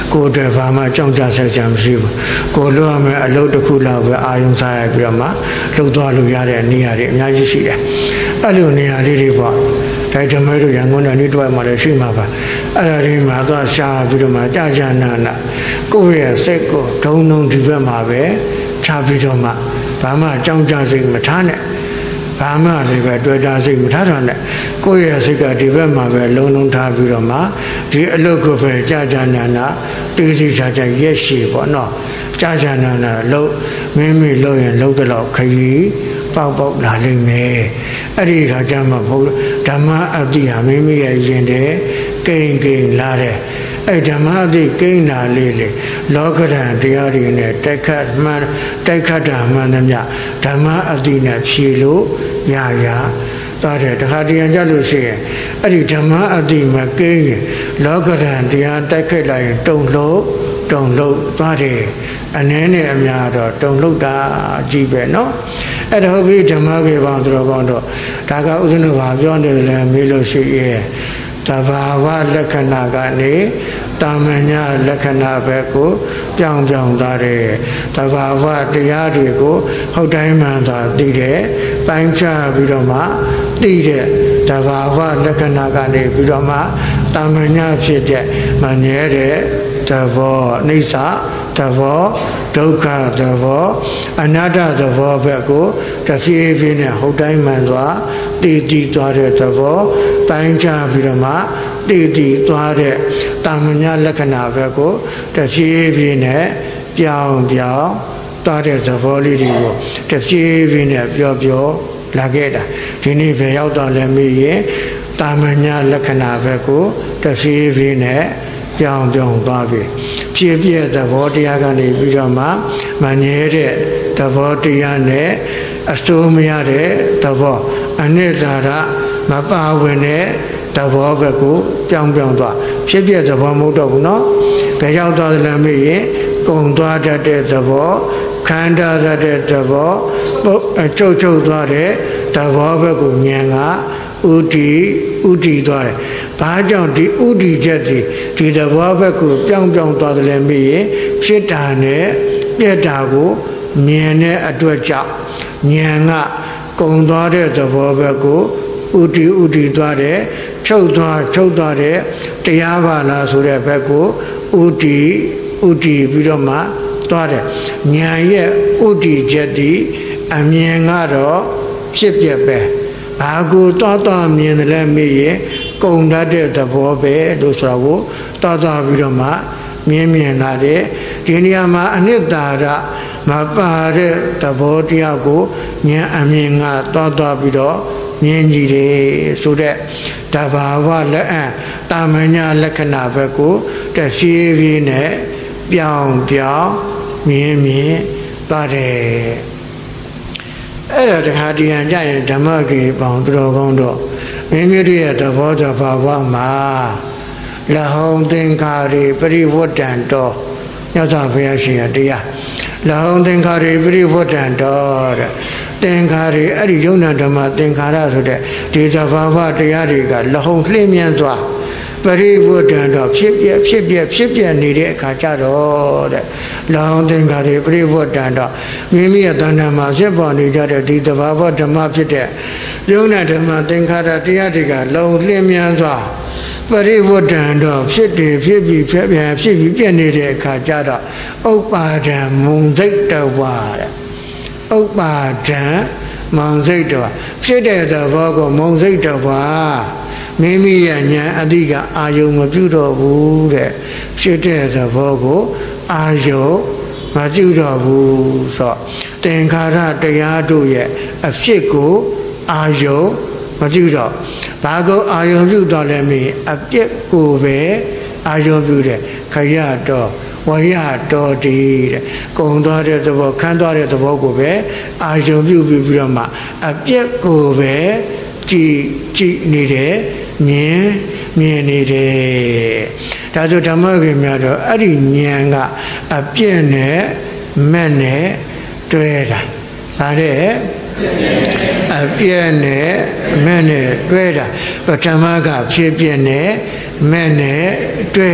ကိုယ်တည်းဘာမှကြောက်ကြဆက်ကြမရှိဘူးကိုလွတ်ရမယ်အလုပ်တစ်ခုလောက်ပဲအာရုံစားရပြီးတော့မှလုပ်သွားလို့ရတဲ့နေရာတွေအများကြီးရှိတယ်အဲ့လိုနေရာလေးတွေပေါ့ဒါဓမ္မတို့ရန်ကုန်နဲ့နေတော့မှလည်းရှိမှာပါအဲ့ဒါလေးမှာသွားရှာပြီးတော့မှကြာကြာနာနာကိုယ့်ရဲ့စိတ်ကိုဒုံဒုံဒီဘက်မှာပဲချပြီးတော့မှဘာမှကြောက်ကြစိတ်မထားနဲ့ဘာမှလည်းပဲတွေ့တာစိတ်မထားတော့နဲ့ကိုယ့်ရဲ့စိတ်ကဒီဘက်မှာပဲလုံးလုံးထားပြီးတော့မှဒီအလုပ်ကိုပဲကြာကြာနာနာတေးစီချာချာရက်ရှိပေါ့နော်ကြာကြာနာနာလုံးမင်းမိလုံးရင်လုံးတော့ခရီးပေါက်ပေါက်လာလိမ့်မယ်အဲ့ဒီခါကျမှဘုဓမ္မအတ္တိဟာမိမိရဲ့ယင်တဲ့ကိန်းကိန်းလာတဲ့အဲ့ဓမ္မအတ္တိကိန်းလာလေးလေလောကဓာတ်တရားတွေနဲ့တိုက်ခတ်မှန်တိုက်ခတ်တာမှန်သမျှဓမ္မအတ္တိနဲ့ဖြေလို့ရရသွားတယ်တခါတရံကြလို့ရှိရင်အဲ့ဒီဓမ္မအတ္တိမှာကိန်းရင်လောကဓာတ်တရားတိုက်ခတ်လာရင်တုံလို့တုံလို့သွားတယ်အနည်းနဲ့အများတော့တုံလို့တာကြီးပဲเนาะအဲ့ဒါဟုတ်ပြီဓမ္မကေပေါင်းသူတော်ကောင်းတော့ဒါကဥစ္စနဘာပြောနေတယ်လဲမေးလို့ရှိရဲ့သဘာဝလက္ခဏာကနေတာမညာလက္ခဏာဘက်ကိုပြောင်းပြောင်းသွားတယ်သဘာဝတရားတွေကိုဟုတ်တိုင်းမှန်သာသိတယ်ပိုင်းခြားပြီးတော့မှသိတဲ့သဘာဝလက္ခဏာကနေပြီးတော့မှတာမညာဖြစ်တဲ့မမြဲတဲ့သဘောအိဋ္ဌသဘောဒုက္ခသဘောအနတ္တသဘောဘက်ကိုတဖြည်းဖြည်းနဲ့ဟုတ်တိုင်းမှန်သွားတည်တည်သွားတဲ့သဘောပိုင်းခြားပြီးတော့မှတည်တည်သွားတဲ့တာမညာလက္ခဏာဘက်ကိုတဖြည်းဖြည်းနဲ့ပြောင်းပြောင်းသွားတဲ့သဘောလေးတွေကိုတဖြည်းဖြည်းနဲ့ပြောပြောလာခဲ့တာဒီနေ့ပဲရောက်တော့လည်းမေးရင်တာမညာလက္ခဏာဘက်ကိုတဖြည်းဖြည်းနဲ့ပြောင်းပြောင်းသွားပြီဖြစ်ပြသဘောတရားကနေပြီးတော့မှမငြဲတဲ့သဘောတရားနဲ့အစိုးမရတဲ့သဘောအနိတ္တရမပါဝင်တဲ့သဘောဘက်ကိုပြောင်းပြောင်းသွားဖြစ်ပြသဘောမဟုတ်တော့ဘူးเนาะဘယ်ရောက်သွားသလဲမေးရင်ကုံသွားတတ်တဲ့သဘောခန္ဓာတတ်တဲ့သဘောချုပ်ချုပ်သွားတဲ့သဘောဘက်ကိုဉာဏ်ကဥတီဥတီသွားတယ်ဘာကြောင့်ဒီဥတီချက်ဒီဒီသဘောဘက်ကိုပြောင်းပြောင်းသွားတယ်လဲမေးရင်ဖြစ်တာနဲ့ပြက်တာကိုမြင်တဲ့အတွက်ကြောင့်ဉာဏ်ကကုံသွားတဲ့သဘောဘက်ကိုဥတီဥတီသွားတယ်ချုပ်သွားချုပ်သွားတဲ့တရားပါလားဆိုတဲ့ဘက်ကိုဥတီဥတီပြီးတော့မှသွားတယ်ဉာဏ်ရဲ့ဥတီချက်ဒီအမြင်ကတော့ဖြစ်ပြက်ပဲဘာကိုတောတောမြင်တယ်လဲမေးရင်ကုံတတ်တဲ့သဘောပဲလို့ဆိုတော့တောတောပြီးတော့မှမြင်မြင်လာတဲ့ဒီနေရာမှာအနိတ္တရမပါတဲ့သဘောတရားကိုဉာဏ်အမြင်ကတောတောပြီးတော့မြင်ကြည့်တယ်ဆိုတဲ့တဘာဝလက်အံတာမညာလက္ခဏာဘက်ကိုတဖြည်းဖြည်းနဲ့ပြောင်းပြောင်းမြင်မြင်သွားတယ်အဲ့ဒါတခါတည်းကြရင်ဓမ္မကေပေါင်းသူတော်ကောင်းတော့မိမိတို့ရဲ့သဘောတဘာဝမှာလဟုံသင်္ခါရိပရိဝတ္တံတောမြတ်စွာဘုရားရှင်ရဲ့တရားလဟုံသင်္ခါရိပရိဝတ္တံတောတဲ့သင်္ခါရိအဲ့ဒီယုံနာဓမ္မသင်္ခါရဆိုတဲ့ဒီသဘာဝတရားတွေကလဟုံလှည့်မြန်စွာပရိဝတ္တံတော့ဖြစ်ပြဖြစ်ပြဖြစ်ပြနေတဲ့အခါကျတော့တဲ့လောင်သင်္ခါရိပရိဝတ္တံတော့မိမိရဲ့တဏ္ဍာမှာဖြစ်ပေါ်နေကြတဲ့ဒီသဘာဝဓမ္မဖြစ်တဲ့ယုံနာဓမ္မသင်္ခါရတရားတွေကလုံလင်းမြန်စွာပရိဝတ္တံတော့ဖြစ်တယ်ဖြစ်ပြီးဖြစ်ပြန်ဖြစ်ပြီးပြည့်နေတဲ့အခါကျတော့ဥပ္ပါဒံမုံစိတ်တဝါတဲ့ဥပ္ပါဒံမုံစိတ်တဝါဖြစ်တဲ့သဘောကိုမုံစိတ်တဝါမိမိရဲ့ဉာဏ်အတိကအာယုံမပြုတော့ဘူးတဲ့ဖြစ်တဲ့သဘောကိုအာယုံမပြုတော့ဘူးဆိုတော့သင်္ခါရတရားတို့ရဲ့အဖြစ်ကိုအာယုံမပြုတော့ဘာကိုအာယုံပြုတော့လဲမင်းအပြစ်ကိုပဲအာယုံပြုတဲ့ခရတော်ဝရတော်ဒီတဲ့ကုံသွားတဲ့သဘောခန်းသွားတဲ့သဘောကိုပဲအာယုံပြုပြီးပြီးတော့မှအပြစ်ကိုပဲကြည်ကြည်နေတယ်မြင်မြင်နေတယ်ဒါဆိုဓမ္မကေများတော့အဲ့ဒီဉာဏ်ကအပြည့်နဲ့မဲ့နဲ့တွဲတာဒါတဲ့အပြည့်နဲ့မဲ့နဲ့တွဲတာဓမ္မကဖြစ်ပြနဲ့မဲ့နဲ့တွဲတာ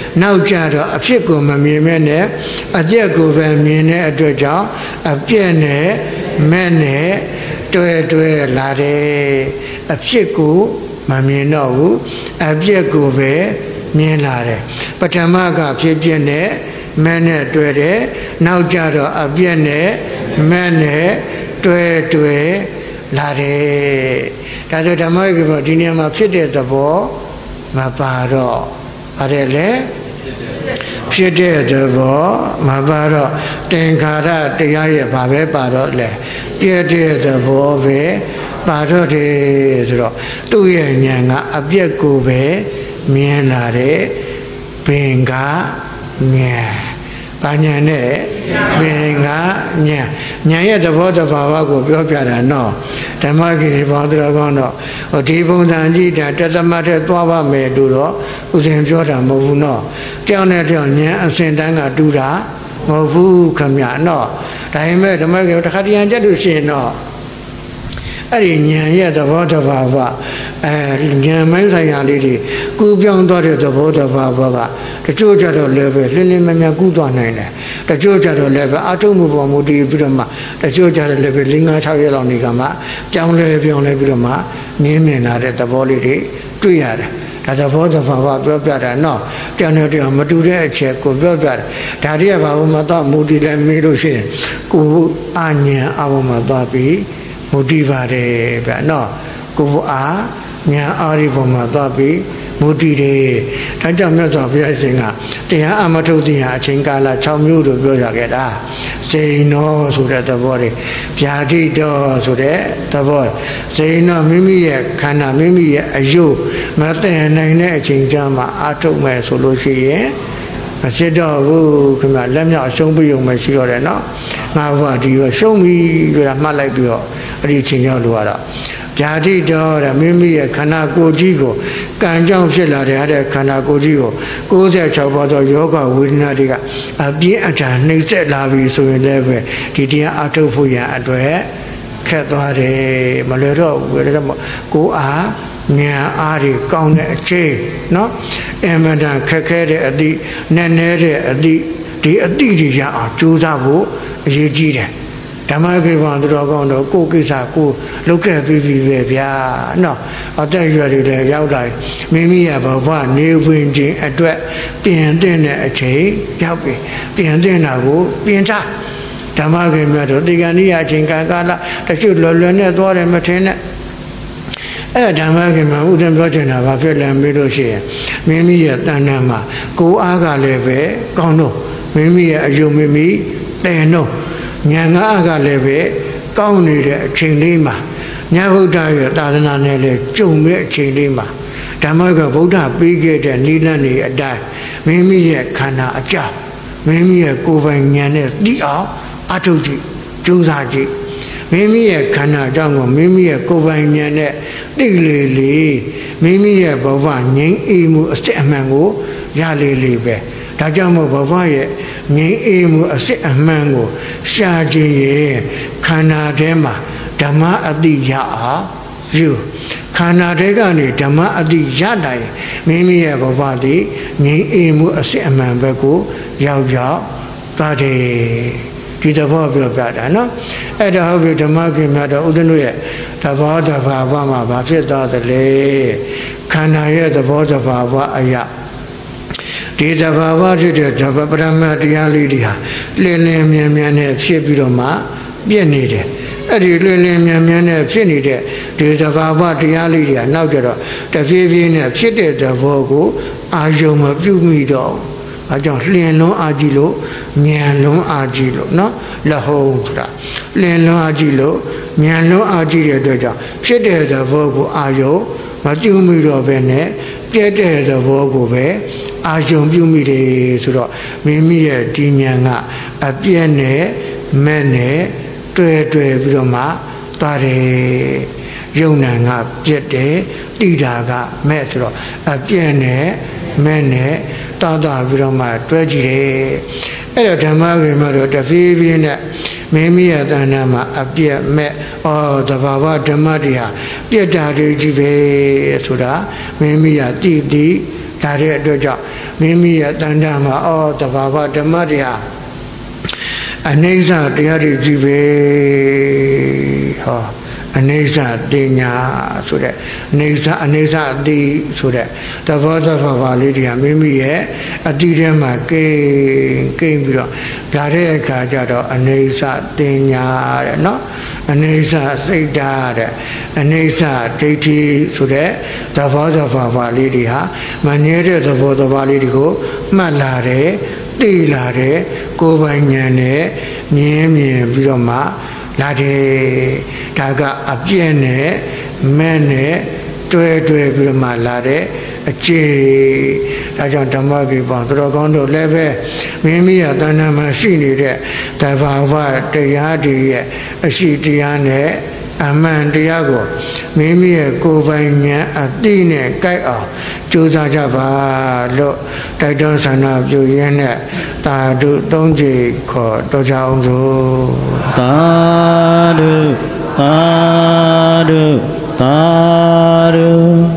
နောက်ကြတော့အဖြစ်ကိုမမြင်မဲ့နဲ့အပြက်ကိုပဲမြင်တဲ့အတွက်ကြောင့်အပြက်နဲ့မဲ့နဲ့တွဲတွဲလာတယ်အဖြစ်ကိုမမြင်တော့ဘူးအပြက်ကိုပဲမြင်လာတယ်ပထမကဖြစ်ဖြစ်နဲ့မဲ့နဲ့တွဲတယ်နောက်ကြတော့အပြက်နဲ့မဲ့နဲ့တွဲတွဲလာတယ်ဒါဆိုဓမ္မကဒီနေရာမှာဖြစ်တဲ့သဘောမပါတော့ပါတယ်လေဖြစ်တဲ့သဘောမပါတော့သင်္ခါရတရားရဲ့ဘာပဲပါတော့လဲပြည့်တဲ့သဘောပဲပါတော့တယ်ဆိုတော့သူ့ရဲ့ဉာဏ်ကအပြက်ကိုပဲမြင်လာတဲ့ပင်ကဉာဏ်ဘာဉာဏ်နဲ့ပင်ကဉာဏ်ဉာဏ်ရဲ့သဘောတဘာဝကိုပြောပြတာနော်ဓမ္မကိဘောသူတော်ကောင်းတော့ဒီပုံစံကြည့်တာတသမတ်တဲ့သွားပါမယ်လို့တော့ဥစဉ်ပြောတာမဟုတ်ဘူးနော်တယောက်နဲ့တယောက်ဉာဏ်အစဉ်တန်းကတူတာမဟုတ်ဘူးခမနော်ဒါပေမဲ့ဓမ္မကိတစ်ခါတည်းရန်ကြက်လို့ရှိရင်တော့အဲ့ဒီဉာဏ်ရဲ့သဘောတဘာဝအဲဉာဏ်မိုင်းဆိုင်ရာလေးတွေကူးပြောင်းသွားတဲ့သဘောတဘာဝကတချို့ကြတော့လည်းပဲလင်းလင်းမြမြကူးသွားနိုင်တယ်တချို့ကြတော့လည်းပဲအထုံးမှုပေါ်မူတည်ပြီးတော့မှတချို့ကြတော့လည်းပဲ၄၅၆ရက်လောက်နေကမှပြောင်းလဲပြောင်းလဲပြီးတော့မှမြင်မြင်လာတဲ့သဘောလေးတွေတွေ့ရတယ်ဒါသဘောတဘာဝပြောပြတာနော်တယောက်နဲ့တယောက်မတူတဲ့အချက်ကိုပြောပြတယ်ဒါတည်းကဘာလို့မတော့မူတည်လဲမေးလို့ရှိရင်ကိုယ်အဉဏ်အဘုံမှာသွားပြီးမူတည်ပါတယ်ဗျာနော်ကိုယ်အားဉာဏ်အားဒီပုံမှာသွားပြီးမူတည်တယ်ဒါကြောင့်မြတ်စွာဘုရားရှင်ကတရားအမထုတ်တိယအချိန်ကာလ၆မျိုးလို့ပြောရခဲ့တာစေနောဆိုတဲ့သဘောတွေဗျာတိတော်ဆိုတဲ့သဘောစေနောမိမိရဲ့ခန္ဓာမိမိရဲ့အယုမတည်နိုင်တဲ့အချိန်ကြမှာအထုတ်မယ်ဆိုလို့ရှိရင်မဖြစ်တော့ဘူးခင်ဗျလက်မြောက်အရှုံးပြုံမယ်ရှိတော့တယ်နော်ငါဘုရားဒီရောရှုံးပြီဆိုတာမှတ်လိုက်ပြီးတော့အဲ့ဒီအချိန်ရောက်လို့ရတော့ဗျာတိတော်တဲ့မိမိရဲ့ခန္ဓာကိုယ်ကြီးကိုကံကြောင့်ဖြစ်လာတဲ့အဲ့ခန္ဓာကိုယ်ကြီးကို၉၆ပါးသောယောဂဝေဒနာတွေကအပြင်းအထန်နှိမ့်ဆက်လာပြီဆိုရင်လည်းပဲဒီတရားအထုတ်ဖို့ရန်အတွက်ခက်သွားတယ်မလွယ်တော့ဘူးဒါကြောင့်ကိုယ်အားဉာဏ်အားတွေကောင်းတဲ့အချိန်နော်အမှန်တန်ခက်ခဲတဲ့အသည့်နဲ့နဲတဲ့အသည့်ဒီအသည့်တွေရအောင်ကြိုးစားဖို့အရေးကြီးတယ်ဓမ္မကိဗ္ဗံသူတော်ကောင်းတော့ကိုယ်ကိစ္စကိုလုပ်ခဲ့ပြီးပြီပဲဗျာနော်အသက်ရွယ်တွေလည်းရောက်လာမိမိရဲ့ဘဝနေဝင်ခြင်းအတွက်ပြင်တဲ့အချိန်ရောက်ပြီပြင်တဲ့တာကိုပြင်ထားဓမ္မကိဗ္ဗံတို့ဒီကနေ့အချိန်ကာလတချို့လွယ်လွယ်နဲ့သွားတယ်မထင်နဲ့အဲ့ဓမ္မကိဗ္ဗံဥဒ္ဒံပြောချင်တာဘာဖြစ်လဲမေးလို့ရှိရင်မိမိရဲ့တဏ္ဍာမှာကိုယ်အားကလည်းပဲကောင်းတော့မိမိရဲ့အယုံမိမိတည်တော့ဉာဏ်ငါးကလည်းပဲကောင်းနေတဲ့အချိန်လေးမှာမြတ်ဗုဒ္ဓရဲ့သာသနာနဲ့လည်းကြုံတဲ့အချိန်လေးမှာဓမ္မကဗုဒ္ဓပေးခဲ့တဲ့နိလန့်တွေအတိုင်းမိမိရဲ့ခန္ဓာအကြောင်းမိမိရဲ့ကိုယ်ပိုင်ဉာဏ်နဲ့သိအောင်အထုတ်ကြည့်ကြိုးစားကြည့်မိမိရဲ့ခန္ဓာအကြောင်းကိုမိမိရဲ့ကိုယ်ပိုင်ဉာဏ်နဲ့သိလေလေမိမိရဲ့ဘဝငြိမ်းအေးမှုအစစ်အမှန်ကိုရလေလေပဲဒါကြောင့်မို့ဘဝရဲ့ငြိမ်းအေးမှုအစစ်အမှန်ကိုရှာခြင်းရဲ့ခန္ဓာထဲမှာဓမ္မအတိရအောင်ယူခန္ဓာထဲကနေဓမ္မအတိရတိုင်းမိမိရဲ့ဘဝတည်ငြိမ်းအေးမှုအစစ်အမှန်ဘက်ကိုရောက်ရောက်သွားတယ်ဒီသဘောပြောပြတာနော်အဲ့ဒါဟုတ်ပြီဓမ္မကိမြတ်တော်ဥဒ္ဒနုရဲ့သဘောတဘာဝမှာဘာဖြစ်သွားသလဲခန္ဓာရဲ့သဘောတဘာဝအရာဒီတဘာဝဖြစ်တဲ့ဓမ္မပရမတ်တရားလေးတွေဟာလင်းလင်းမြန်မြန်နဲ့ဖြစ်ပြီးတော့မှပြည့်နေတယ်အဲ့ဒီလင်းလင်းမြန်မြန်နဲ့ဖြစ်နေတဲ့ဒီတဘာဝတရားလေးတွေကနောက်ကြတော့တဖြည်းဖြည်းနဲ့ဖြစ်တဲ့သဘောကိုအာယုံမပြုမိတော့အဲကြောင့်လင်းလွန်းအားကြီးလို့မြန်လွန်းအားကြီးလို့နော်လက်ဟုံးဆိုတာလင်းလွန်းအားကြီးလို့မြန်လွန်းအားကြီးတဲ့အတွက်ကြောင့်ဖြစ်တဲ့သဘောကိုအာယုံမပြုမိတော့ဘဲနဲ့ပြည့်တဲ့သဘောကိုပဲအာယုံပြုမိတယ်ဆိုတော့မိမိရဲ့ဒီဉာဏ်ကအပြည့်နဲ့မဲ့နဲ့တွဲတွဲပြီးတော့မှသွားတယ်ယုံနာကပြည့်တယ်တိတာကမဲ့ဆိုတော့အပြည့်နဲ့မဲ့နဲ့တောက်တာပြီးတော့မှတွဲကြည့်တယ်အဲ့တော့ဓမ္မကိမတော့တဖြည်းဖြည်းနဲ့မိမိရဲ့တဏ္ဍာမှာအပြည့်မဲ့ဩသဘာဝဓမ္မတွေဟာပြည့်တာတွေကြီးပဲဆိုတာမိမိရဲ့တိတိဒါတဲ့အတွက်ကြောင့်မိမိရဲ့တဏ္ဍာမှာအော်တဘာဝဓမ္မတရားအနိစ္စတရားတွေကြီးပဲဟောအနိစ္စတင်ညာဆိုတဲ့အနိစ္စအနိစ္စအတိဆိုတဲ့သဘောသဘာဝလေးတွေကမိမိရဲ့အတိထဲမှာကိန်းကိန်းပြီးတော့ဒါတဲ့အခါကျတော့အနိစ္စတင်ညာတဲ့နော်အနိစ္စစိတ်ဓာတ်တဲ့အနိစ္စဒိဋ္ဌိဆိုတဲ့သဘောသဘာဝလေးတွေဟာမငြဲတဲ့သဘောသဘာဝလေးတွေကိုမှတ်လာတယ်သိလာတယ်ကိုယ်ပိုင်ဉာဏ်နဲ့မြင်မြင်ပြီးတော့မှလာတယ်ဒါကအပြည့်နဲ့မဲ့နဲ့တွဲတွဲပြီးတော့မှလာတဲ့အကျေဒါကြောင့်ဓမ္မကြီးပေါ့သူတော်ကောင်းတို့လည်းပဲမိမိရဲ့တဏ္ဍာမှာရှိနေတဲ့တဘာဝတရားတွေရဲ့အရှိတရားနဲ့အမှန်တရားကိုမိမိရဲ့ကိုယ်ပိုင်ဉာဏ်အသိနဲ့ကြိုက်အောင်ကြိုးစားကြပါလို့တိုက်တွန်းဆန္ဒပြုရင်းနဲ့သာဓုသုံးကြိမ်ခေါ်တော်ကြအောင်စို့သာဓုသာဓုသာဓု